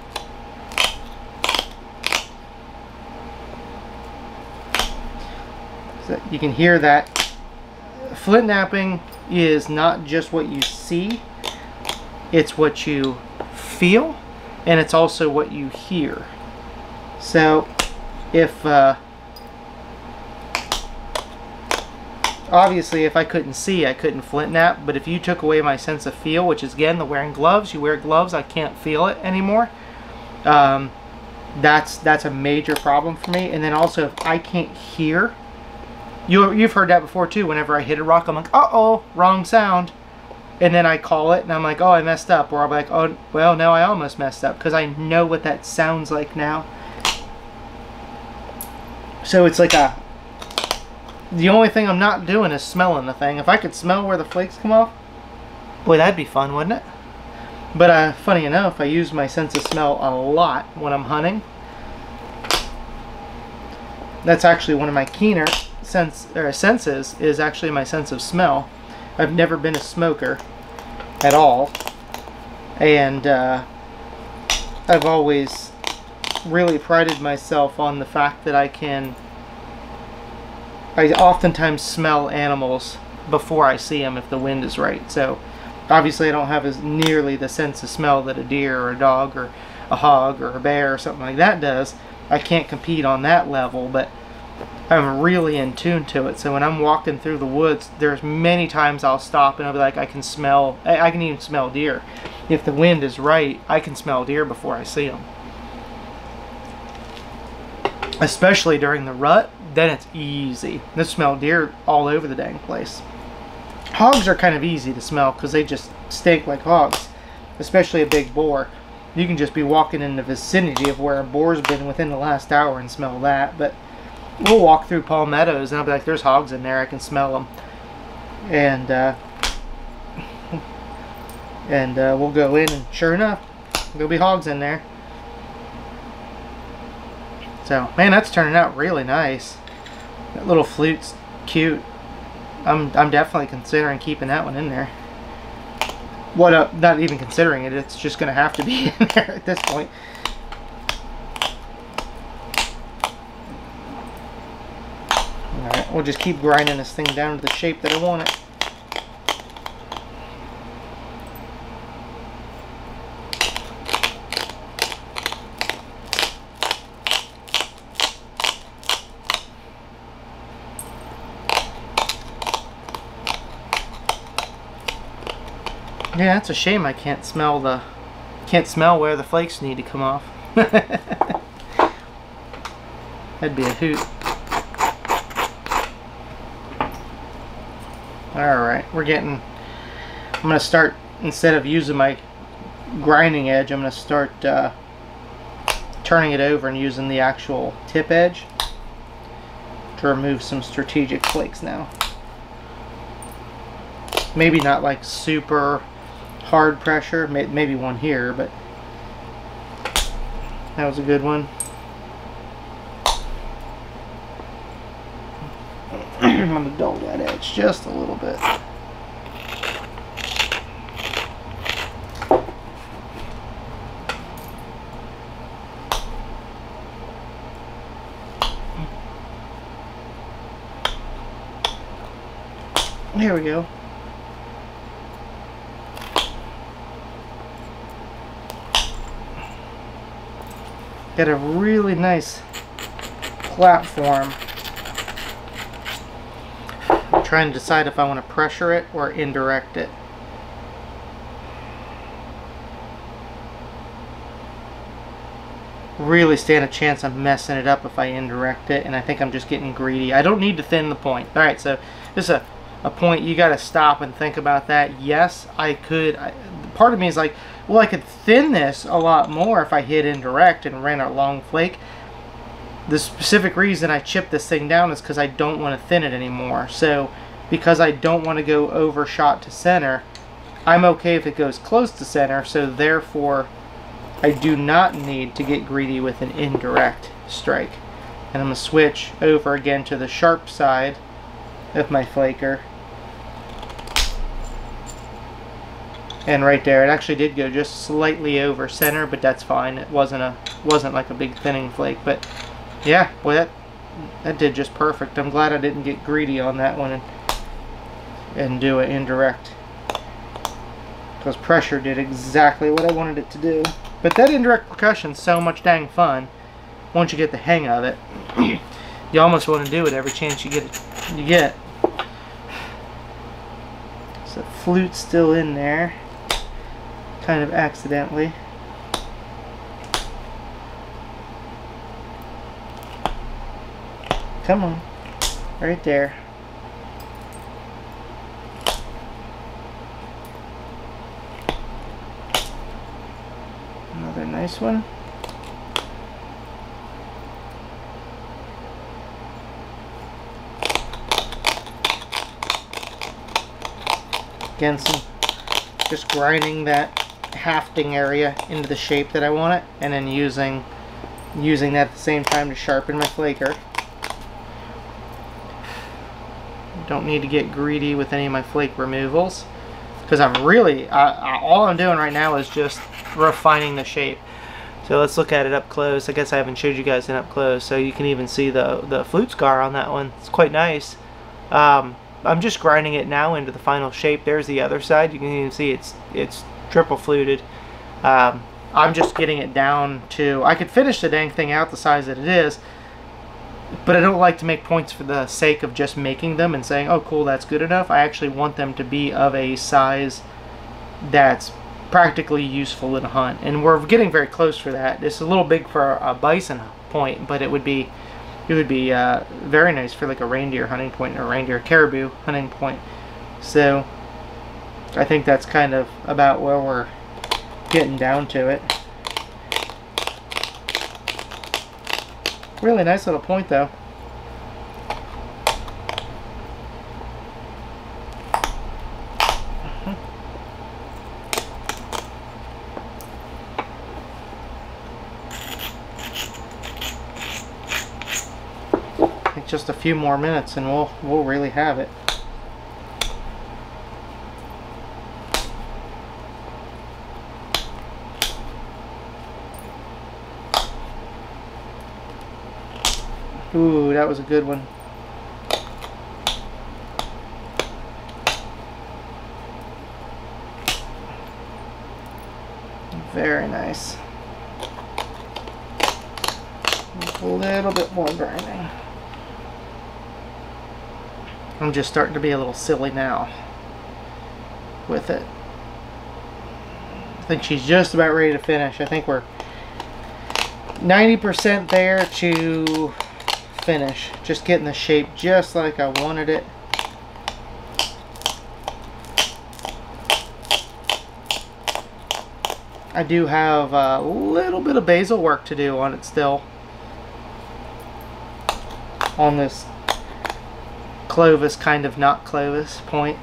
So you can hear that. Flint knapping is not just what you see, it's what you feel, and it's also what you hear. So if obviously if I couldn't see, I couldn't flint knap, but if you took away my sense of feel, which is again the wearing gloves, you wear gloves, I can't feel it anymore. That's a major problem for me. And then also if I can't hear, you've heard that before too, whenever I hit a rock I'm like, uh-oh, wrong sound, and then I call it and I'm like, oh, I messed up, or I'm like, oh, well, no, I almost messed up, because I know what that sounds like now. So it's like the only thing I'm not doing is smelling the thing. If I could smell where the flakes come off, boy, that'd be fun, wouldn't it? But funny enough, I use my sense of smell a lot when I'm hunting. That's actually one of my keener senses, is actually my sense of smell. I've never been a smoker at all, and I've always really prided myself on the fact that I oftentimes smell animals before I see them if the wind is right. So obviously I don't have as nearly the sense of smell that a deer or a dog or a hog or a bear or something like that does. I can't compete on that level, but I'm really in tune to it. So when I'm walking through the woods, there's many times I'll stop and I'll be like, I can even smell deer. If the wind is right, I can smell deer before I see them. Especially during the rut, then it's easy. You smell deer all over the dang place. Hogs are kind of easy to smell because they just stink like hogs, especially a big boar. You can just be walking in the vicinity of where a boar's been within the last hour and smell that. But we'll walk through palmettos and I'll be like, there's hogs in there, I can smell them. And we'll go in, and sure enough, there'll be hogs in there. So, man, that's turning out really nice. That little flute's cute. I'm definitely considering keeping that one in there. Not even considering it, it's just going to have to be in there at this point. Alright, we'll just keep grinding this thing down to the shape that I want it. Yeah, it's a shame I can't smell where the flakes need to come off. That'd be a hoot. Alright, I'm gonna start, instead of using my grinding edge, I'm gonna start turning it over and using the actual tip edge to remove some strategic flakes now. Maybe not like super hard pressure, maybe one here, but that was a good one. I'm going to dull that edge just a little bit. There we go. Got a really nice platform. I'm trying to decide if I want to pressure it or indirect it. Really stand a chance of messing it up if I indirect it, and I think I'm just getting greedy. I don't need to thin the point. Alright, so this is a point you got to stop and think about that. Yes, I could. Part of me is like, well, I could thin this a lot more if I hit indirect and ran a long flake. the specific reason I chipped this thing down is because I don't want to thin it anymore. So because I don't want to go overshot to center, I'm okay if it goes close to center, so therefore I do not need to get greedy with an indirect strike. And I'm going to switch over again to the sharp side of my flaker. And right there, it actually did go just slightly over center, but that's fine. It wasn't like a big thinning flake. But yeah, boy, that did just perfect. I'm glad I didn't get greedy on that one and do an indirect, because pressure did exactly what I wanted it to do. But that indirect percussion's so much dang fun once you get the hang of it. You almost want to do it every chance you get. So flute's still in there, kind of accidentally. Come on, right there. Another nice one. Again, just grinding that hafting area into the shape that I want it, and then using that at the same time to sharpen my flaker. Don't need to get greedy with any of my flake removals, because I'm really all I'm doing right now is just refining the shape. So let's look at it up close. I guess I haven't showed you guys it up close, so you can even see the flute scar on that one. It's quite nice. I'm just grinding it now into the final shape. There's the other side. You can even see it's triple fluted. I'm just getting it down to, I could finish the dang thing out the size that it is, but I don't like to make points for the sake of just making them and saying, oh cool, that's good enough. I actually want them to be of a size that's practically useful in a hunt, and we're getting very close for that. It's a little big for a bison point, but it would be very nice for like a reindeer hunting point or a reindeer caribou hunting point. So I think that's kind of about where we're getting down to it. Really nice little point though. Just a few more minutes and we'll really have it. Ooh, that was a good one. Very nice. A little bit more grinding. I'm just starting to be a little silly now with it. I think she's just about ready to finish. I think we're 90% there to finish. Just getting the shape just like I wanted it. I do have a little bit of basil work to do on it still, on this Clovis, kind of not Clovis point.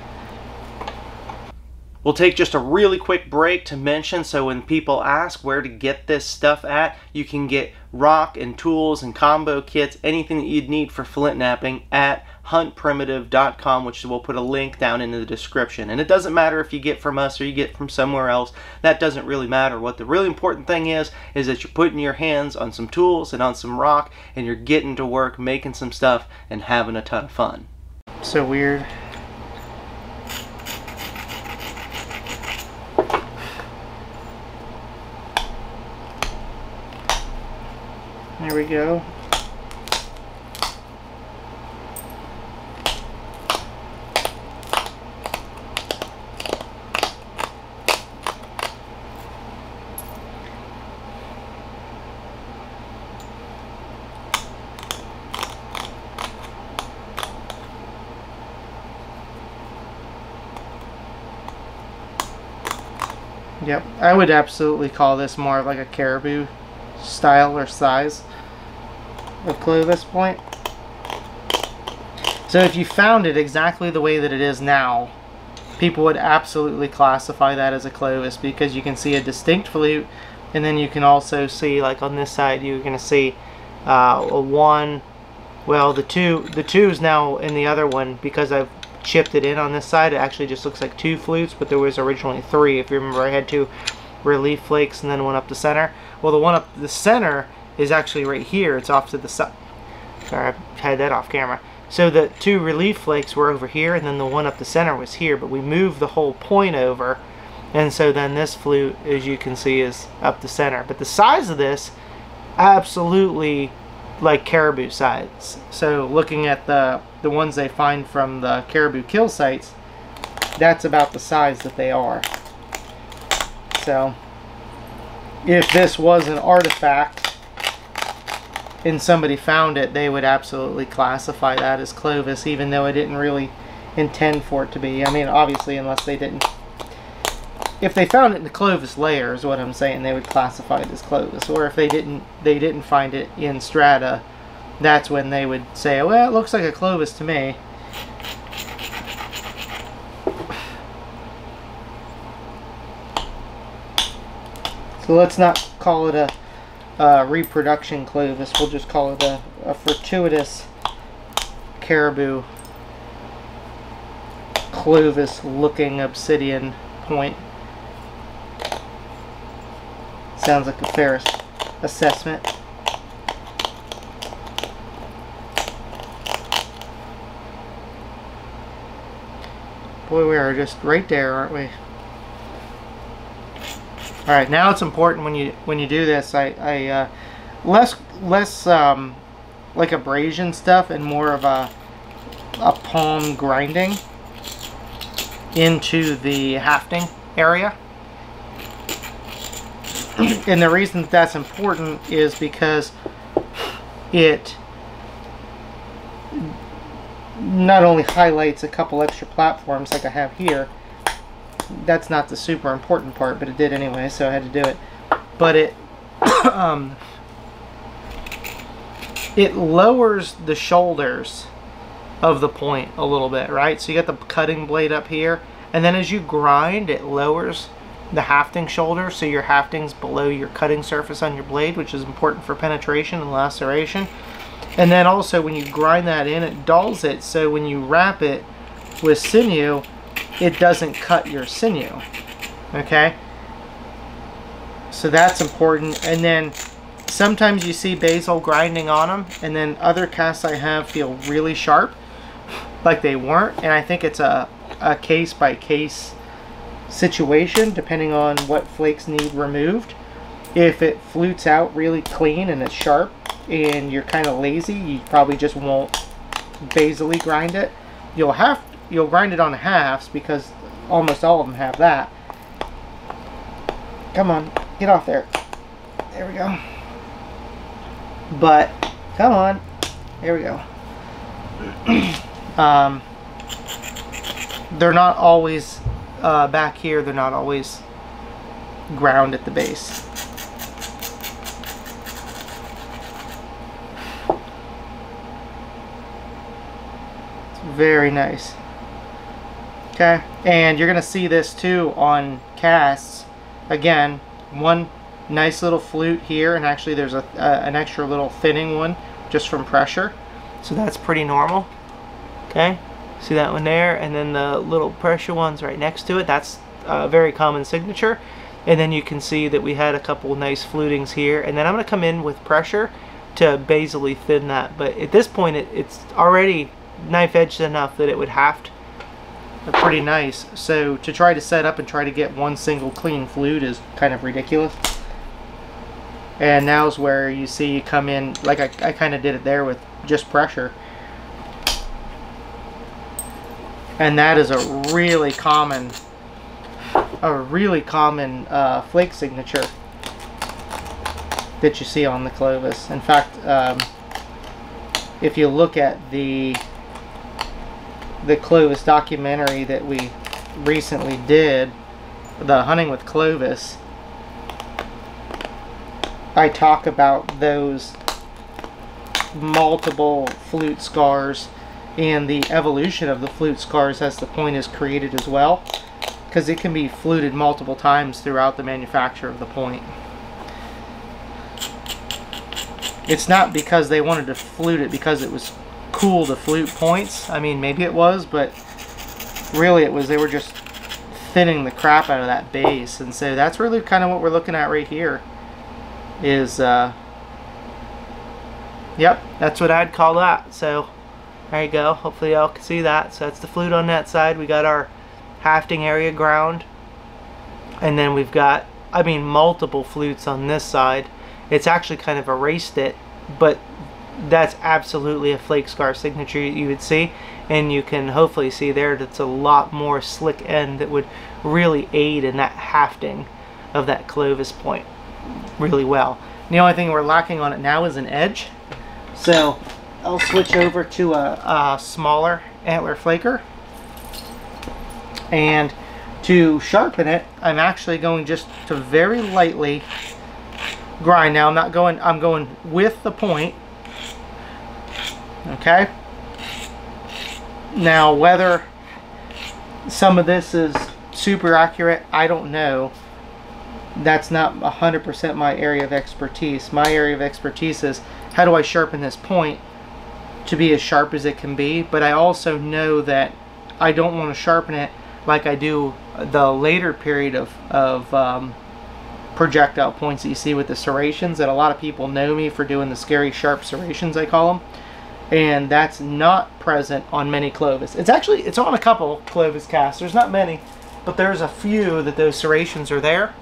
We'll take just a really quick break to mention, so when people ask where to get this stuff at, you can get rock and tools and combo kits, anything that you'd need for flint knapping at HuntPrimitive.com, which we'll put a link down in the description. And it doesn't matter if you get from us or you get from somewhere else. That doesn't really matter. What the really important thing is that you're putting your hands on some tools and on some rock, and you're getting to work making some stuff and having a ton of fun. So weird. There we go. Yep, I would absolutely call this more of like a caribou style or size. of Clovis point. So if you found it exactly the way that it is now, people would absolutely classify that as a Clovis, because you can see a distinct flute, and then you can also see, like on this side, you're going to see a 1. Well, the two is now in the other one because I've chipped it in on this side. It actually just looks like 2 flutes, but there was originally 3. If you remember, I had 2 relief flakes and then one up the center. Well, the one up the center is actually right here. It's off to the side. Sorry, I had that off camera. So the 2 relief flakes were over here, and then the one up the center was here, but we moved the whole point over, and so then this flute, as you can see, is up the center. But the size of this, absolutely like caribou size. So looking at the ones they find from the caribou kill sites, that's about the size that they are. So if this was an artifact and somebody found it, they would absolutely classify that as Clovis, even though I didn't really intend for it to be. I mean, obviously, unless they didn't. If they found it in the Clovis layer, is what I'm saying, they would classify it as Clovis. Or if they didn't find it in strata, that's when they would say, well, it looks like a Clovis to me. So let's not call it a reproduction Clovis. We'll just call it a fortuitous caribou Clovis looking obsidian point. Sounds like a fair assessment. Boy, we are just right there, aren't we? All right, now it's important when you do this. I less like abrasion stuff and more of a palm grinding into the hafting area. And the reason that that's important is because it not only highlights a couple extra platforms like I have here. That's not the super important part, but it did anyway, so I had to do it. But it it lowers the shoulders of the point a little bit, right? So you got the cutting blade up here, and then as you grind, it lowers the hafting shoulder, so your hafting's below your cutting surface on your blade, which is important for penetration and laceration. And then also when you grind that in, it dulls it, so when you wrap it with sinew, it doesn't cut your sinew. Okay? So that's important. And then sometimes you see basil grinding on them, and then other casts I have feel really sharp, like they weren't. And I think it's a case by case situation, depending on what flakes need removed. If it flutes out really clean and it's sharp, and you're kind of lazy, you probably just won't basally grind it. You'll grind it on halves, because almost all of them have that. Come on, get off there. There we go. But come on, there we go. They're not always back here. They're not always ground at the base. Very nice. Okay, and you're gonna see this too on casts. Again, one nice little flute here, and actually there's an extra little thinning one just from pressure, so that's pretty normal. Okay, see that one there, and then the little pressure ones right next to it, that's a very common signature. And then you can see that we had a couple nice flutings here, and then I'm gonna come in with pressure to basally thin that. But at this point it's already knife edged enough that it would haft pretty nice. So to try to set up and try to get one single clean flute is kind of ridiculous. And now's where you see you come in, like I kind of did it there with just pressure. And that is a really common flake signature that you see on the Clovis. In fact, if you look at the Clovis documentary that we recently did, the Hunting with Clovis, I talk about those multiple flute scars, and the evolution of the flute scars as the point is created as well, because it can be fluted multiple times throughout the manufacture of the point. It's not because they wanted to flute it because it was cool to flute points. I mean, maybe it was, but really it was, they were just thinning the crap out of that base. And so that's really kind of what we're looking at right here is, yep, that's what I'd call that. So there you go. Hopefully y'all can see that. So that's the flute on that side. We got our hafting area ground, and then we've got, I mean, multiple flutes on this side. It's actually kind of erased it, but that's absolutely a flake scar signature you would see, and you can hopefully see there that's a lot more slick end that would really aid in that hafting of that Clovis point really well. The only thing we're lacking on it now is an edge, so I'll switch over to a smaller antler flaker, and to sharpen it I'm actually going just to very lightly grind. Now I'm going with the point. Okay, now whether some of this is super accurate, I don't know. That's not 100% my area of expertise. My area of expertise is how do I sharpen this point to be as sharp as it can be, but I also know that I don't want to sharpen it like I do the later period of projectile points that you see with the serrations, that a lot of people know me for doing the scary sharp serrations, I call them. And that's not present on many Clovis. It's on a couple Clovis casts. There's not many, but there's a few that those serrations are there,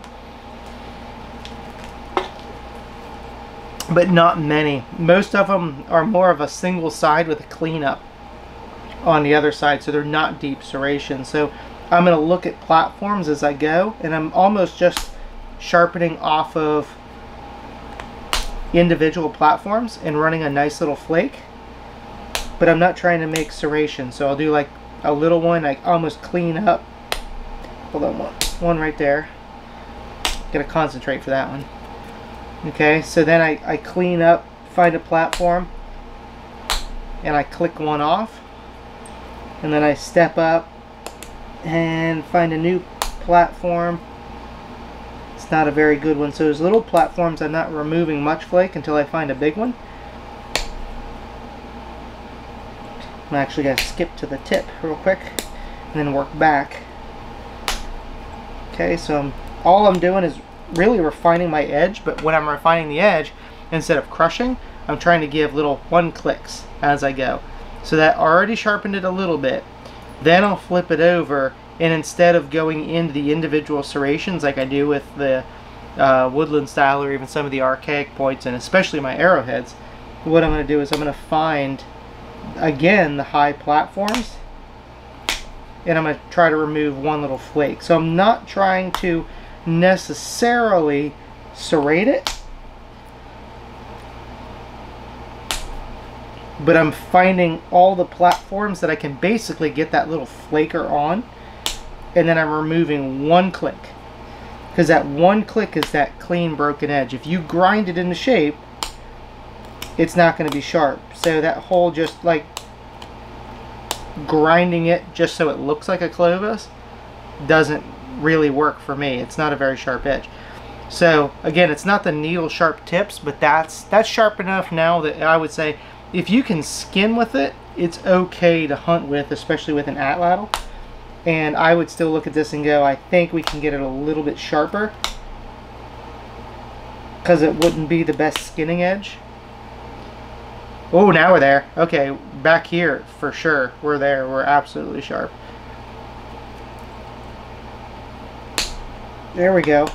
but not many. Most of them are more of a single side with a cleanup on the other side, so they're not deep serrations. So I'm going to look at platforms as I go, and I'm almost just sharpening off of individual platforms and running a nice little flake. But I'm not trying to make serration, so I'll do like a little one. I almost clean up. Hold on, one right there. Gotta concentrate for that one. Okay, so then I clean up, find a platform, and I click one off, and then I step up and find a new platform. It's not a very good one, so those little platforms I'm not removing much flake until I find a big one. I'm actually going to skip to the tip real quick and then work back. Okay, so all I'm doing is really refining my edge, but when I'm refining the edge, instead of crushing, I'm trying to give little one clicks as I go. So that already sharpened it a little bit. Then I'll flip it over, and instead of going into the individual serrations like I do with the woodland style or even some of the archaic points, and especially my arrowheads, what I'm going to do is I'm going to find again the high platforms, and I'm going to try to remove one little flake. So I'm not trying to necessarily serrate it, but I'm finding all the platforms that I can basically get that little flaker on, and then I'm removing one click, because that one click is that clean broken edge. If you grind it into shape, it's not going to be sharp. So that whole just like grinding it just so it looks like a Clovis doesn't really work for me. It's not a very sharp edge. So again, it's not the needle sharp tips, but that's sharp enough now that I would say if you can skin with it, it's okay to hunt with, especially with an atlatl. And I would still look at this and go, I think we can get it a little bit sharper, because it wouldn't be the best skinning edge. Oh, now we're there. Okay, back here for sure. We're there. We're absolutely sharp. There we go.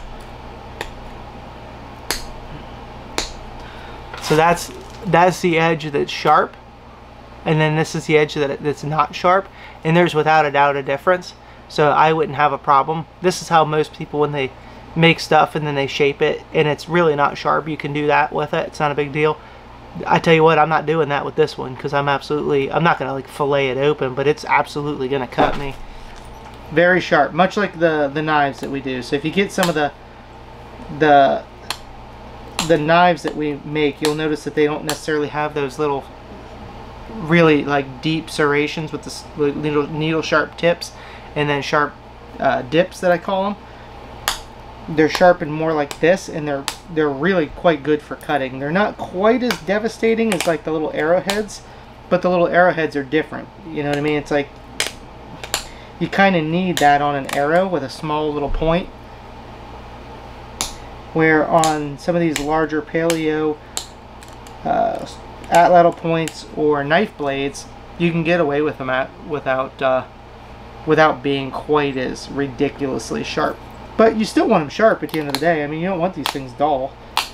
So that's the edge that's sharp, and then this is the edge that's not sharp, and there's without a doubt a difference. So I wouldn't have a problem. This is how most people, when they make stuff and then they shape it and it's really not sharp, you can do that with it. It's not a big deal. I tell you what, I'm not doing that with this one, because I'm not gonna like fillet it open, but it's absolutely gonna cut me. Very sharp, much like the knives that we do. So if you get some of the the knives that we make, you'll notice that they don't necessarily have those little really like deep serrations with the little needle sharp tips and then sharp dips that I call them. They're sharpened more like this, and they're really quite good for cutting. They're not quite as devastating as like the little arrowheads, but the little arrowheads are different. You know what I mean? It's like you kind of need that on an arrow with a small little point, where on some of these larger paleo atlatl points or knife blades, you can get away with them without being quite as ridiculously sharp. But you still want them sharp at the end of the day. I mean, you don't want these things dull.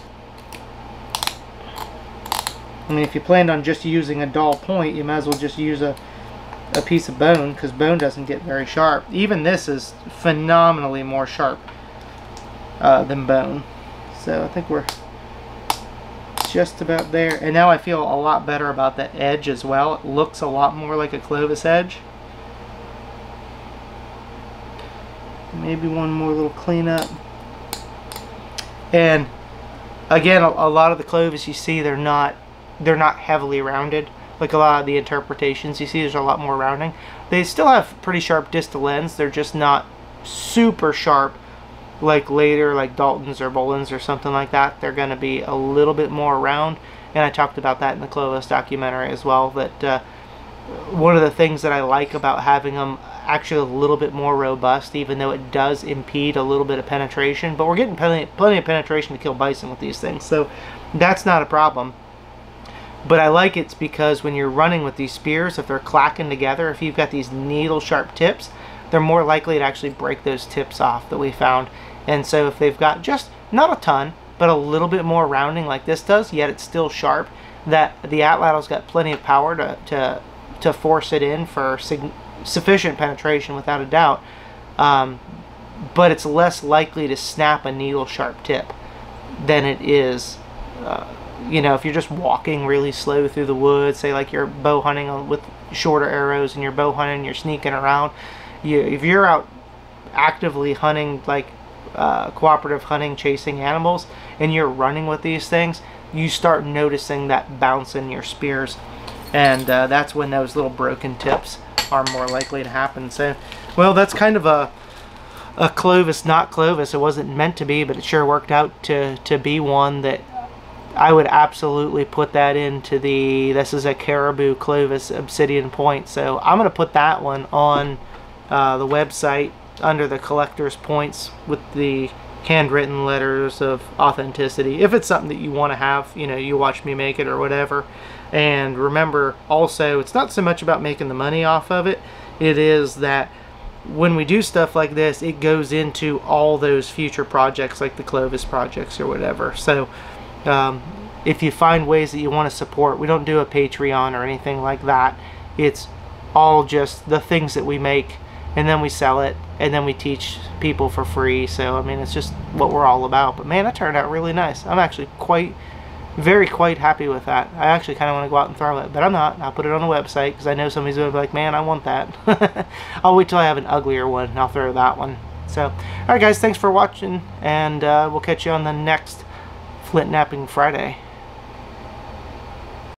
I mean, if you planned on just using a dull point, you might as well just use a piece of bone, because bone doesn't get very sharp. Even this is phenomenally more sharp than bone. So I think we're just about there. And now I feel a lot better about the edge as well. It looks a lot more like a Clovis edge. Maybe one more little cleanup. And again, a lot of the Clovis you see, they're not heavily rounded. Like a lot of the interpretations you see, there's a lot more rounding. They still have pretty sharp distal ends. They're just not super sharp like later, like Dalton's or Boland's or something like that. They're going to be a little bit more round. And I talked about that in the Clovis documentary as well. That one of the things that I like about having them actually a little bit more robust, even though it does impede a little bit of penetration, but we're getting plenty of penetration to kill bison with these things, so that's not a problem. But I like it because when you're running with these spears, if they're clacking together, if you've got these needle sharp tips, they're more likely to actually break those tips off that we found. And so if they've got just not a ton but a little bit more rounding like this does, yet it's still sharp, that the atlatl got plenty of power to force it in for sufficient penetration without a doubt, but it's less likely to snap a needle sharp tip than it is you know, if you're just walking really slow through the woods, say like you're bow hunting with shorter arrows and you're bow hunting, you're sneaking around, if you're out actively hunting, like cooperative hunting, chasing animals, and you're running with these things, you start noticing that bounce in your spears, and that's when those little broken tips are more likely to happen. So, well, that's kind of a Clovis, not Clovis. It wasn't meant to be, but it sure worked out to be one that I would absolutely put that into this is a caribou Clovis obsidian point. So I'm going to put that one on the website under the collector's points with the handwritten letters of authenticity, if it's something that you want to have, you know, you watch me make it or whatever. And remember also, it's not so much about making the money off of it, it is that when we do stuff like this, it goes into all those future projects like the Clovis projects or whatever. So if you find ways that you want to support, we don't do a Patreon or anything like that. It's all just the things that we make, and then we sell it, and then we teach people for free. So I mean, it's just what we're all about. But man, that turned out really nice. I'm actually quite happy with that. I actually kind of want to go out and throw it, but I'm not. I'll put it on the website because I know somebody's going to be like, man, I want that. I'll wait till I have an uglier one and I'll throw that one. So, alright guys, thanks for watching, and we'll catch you on the next FlintKnapping Friday.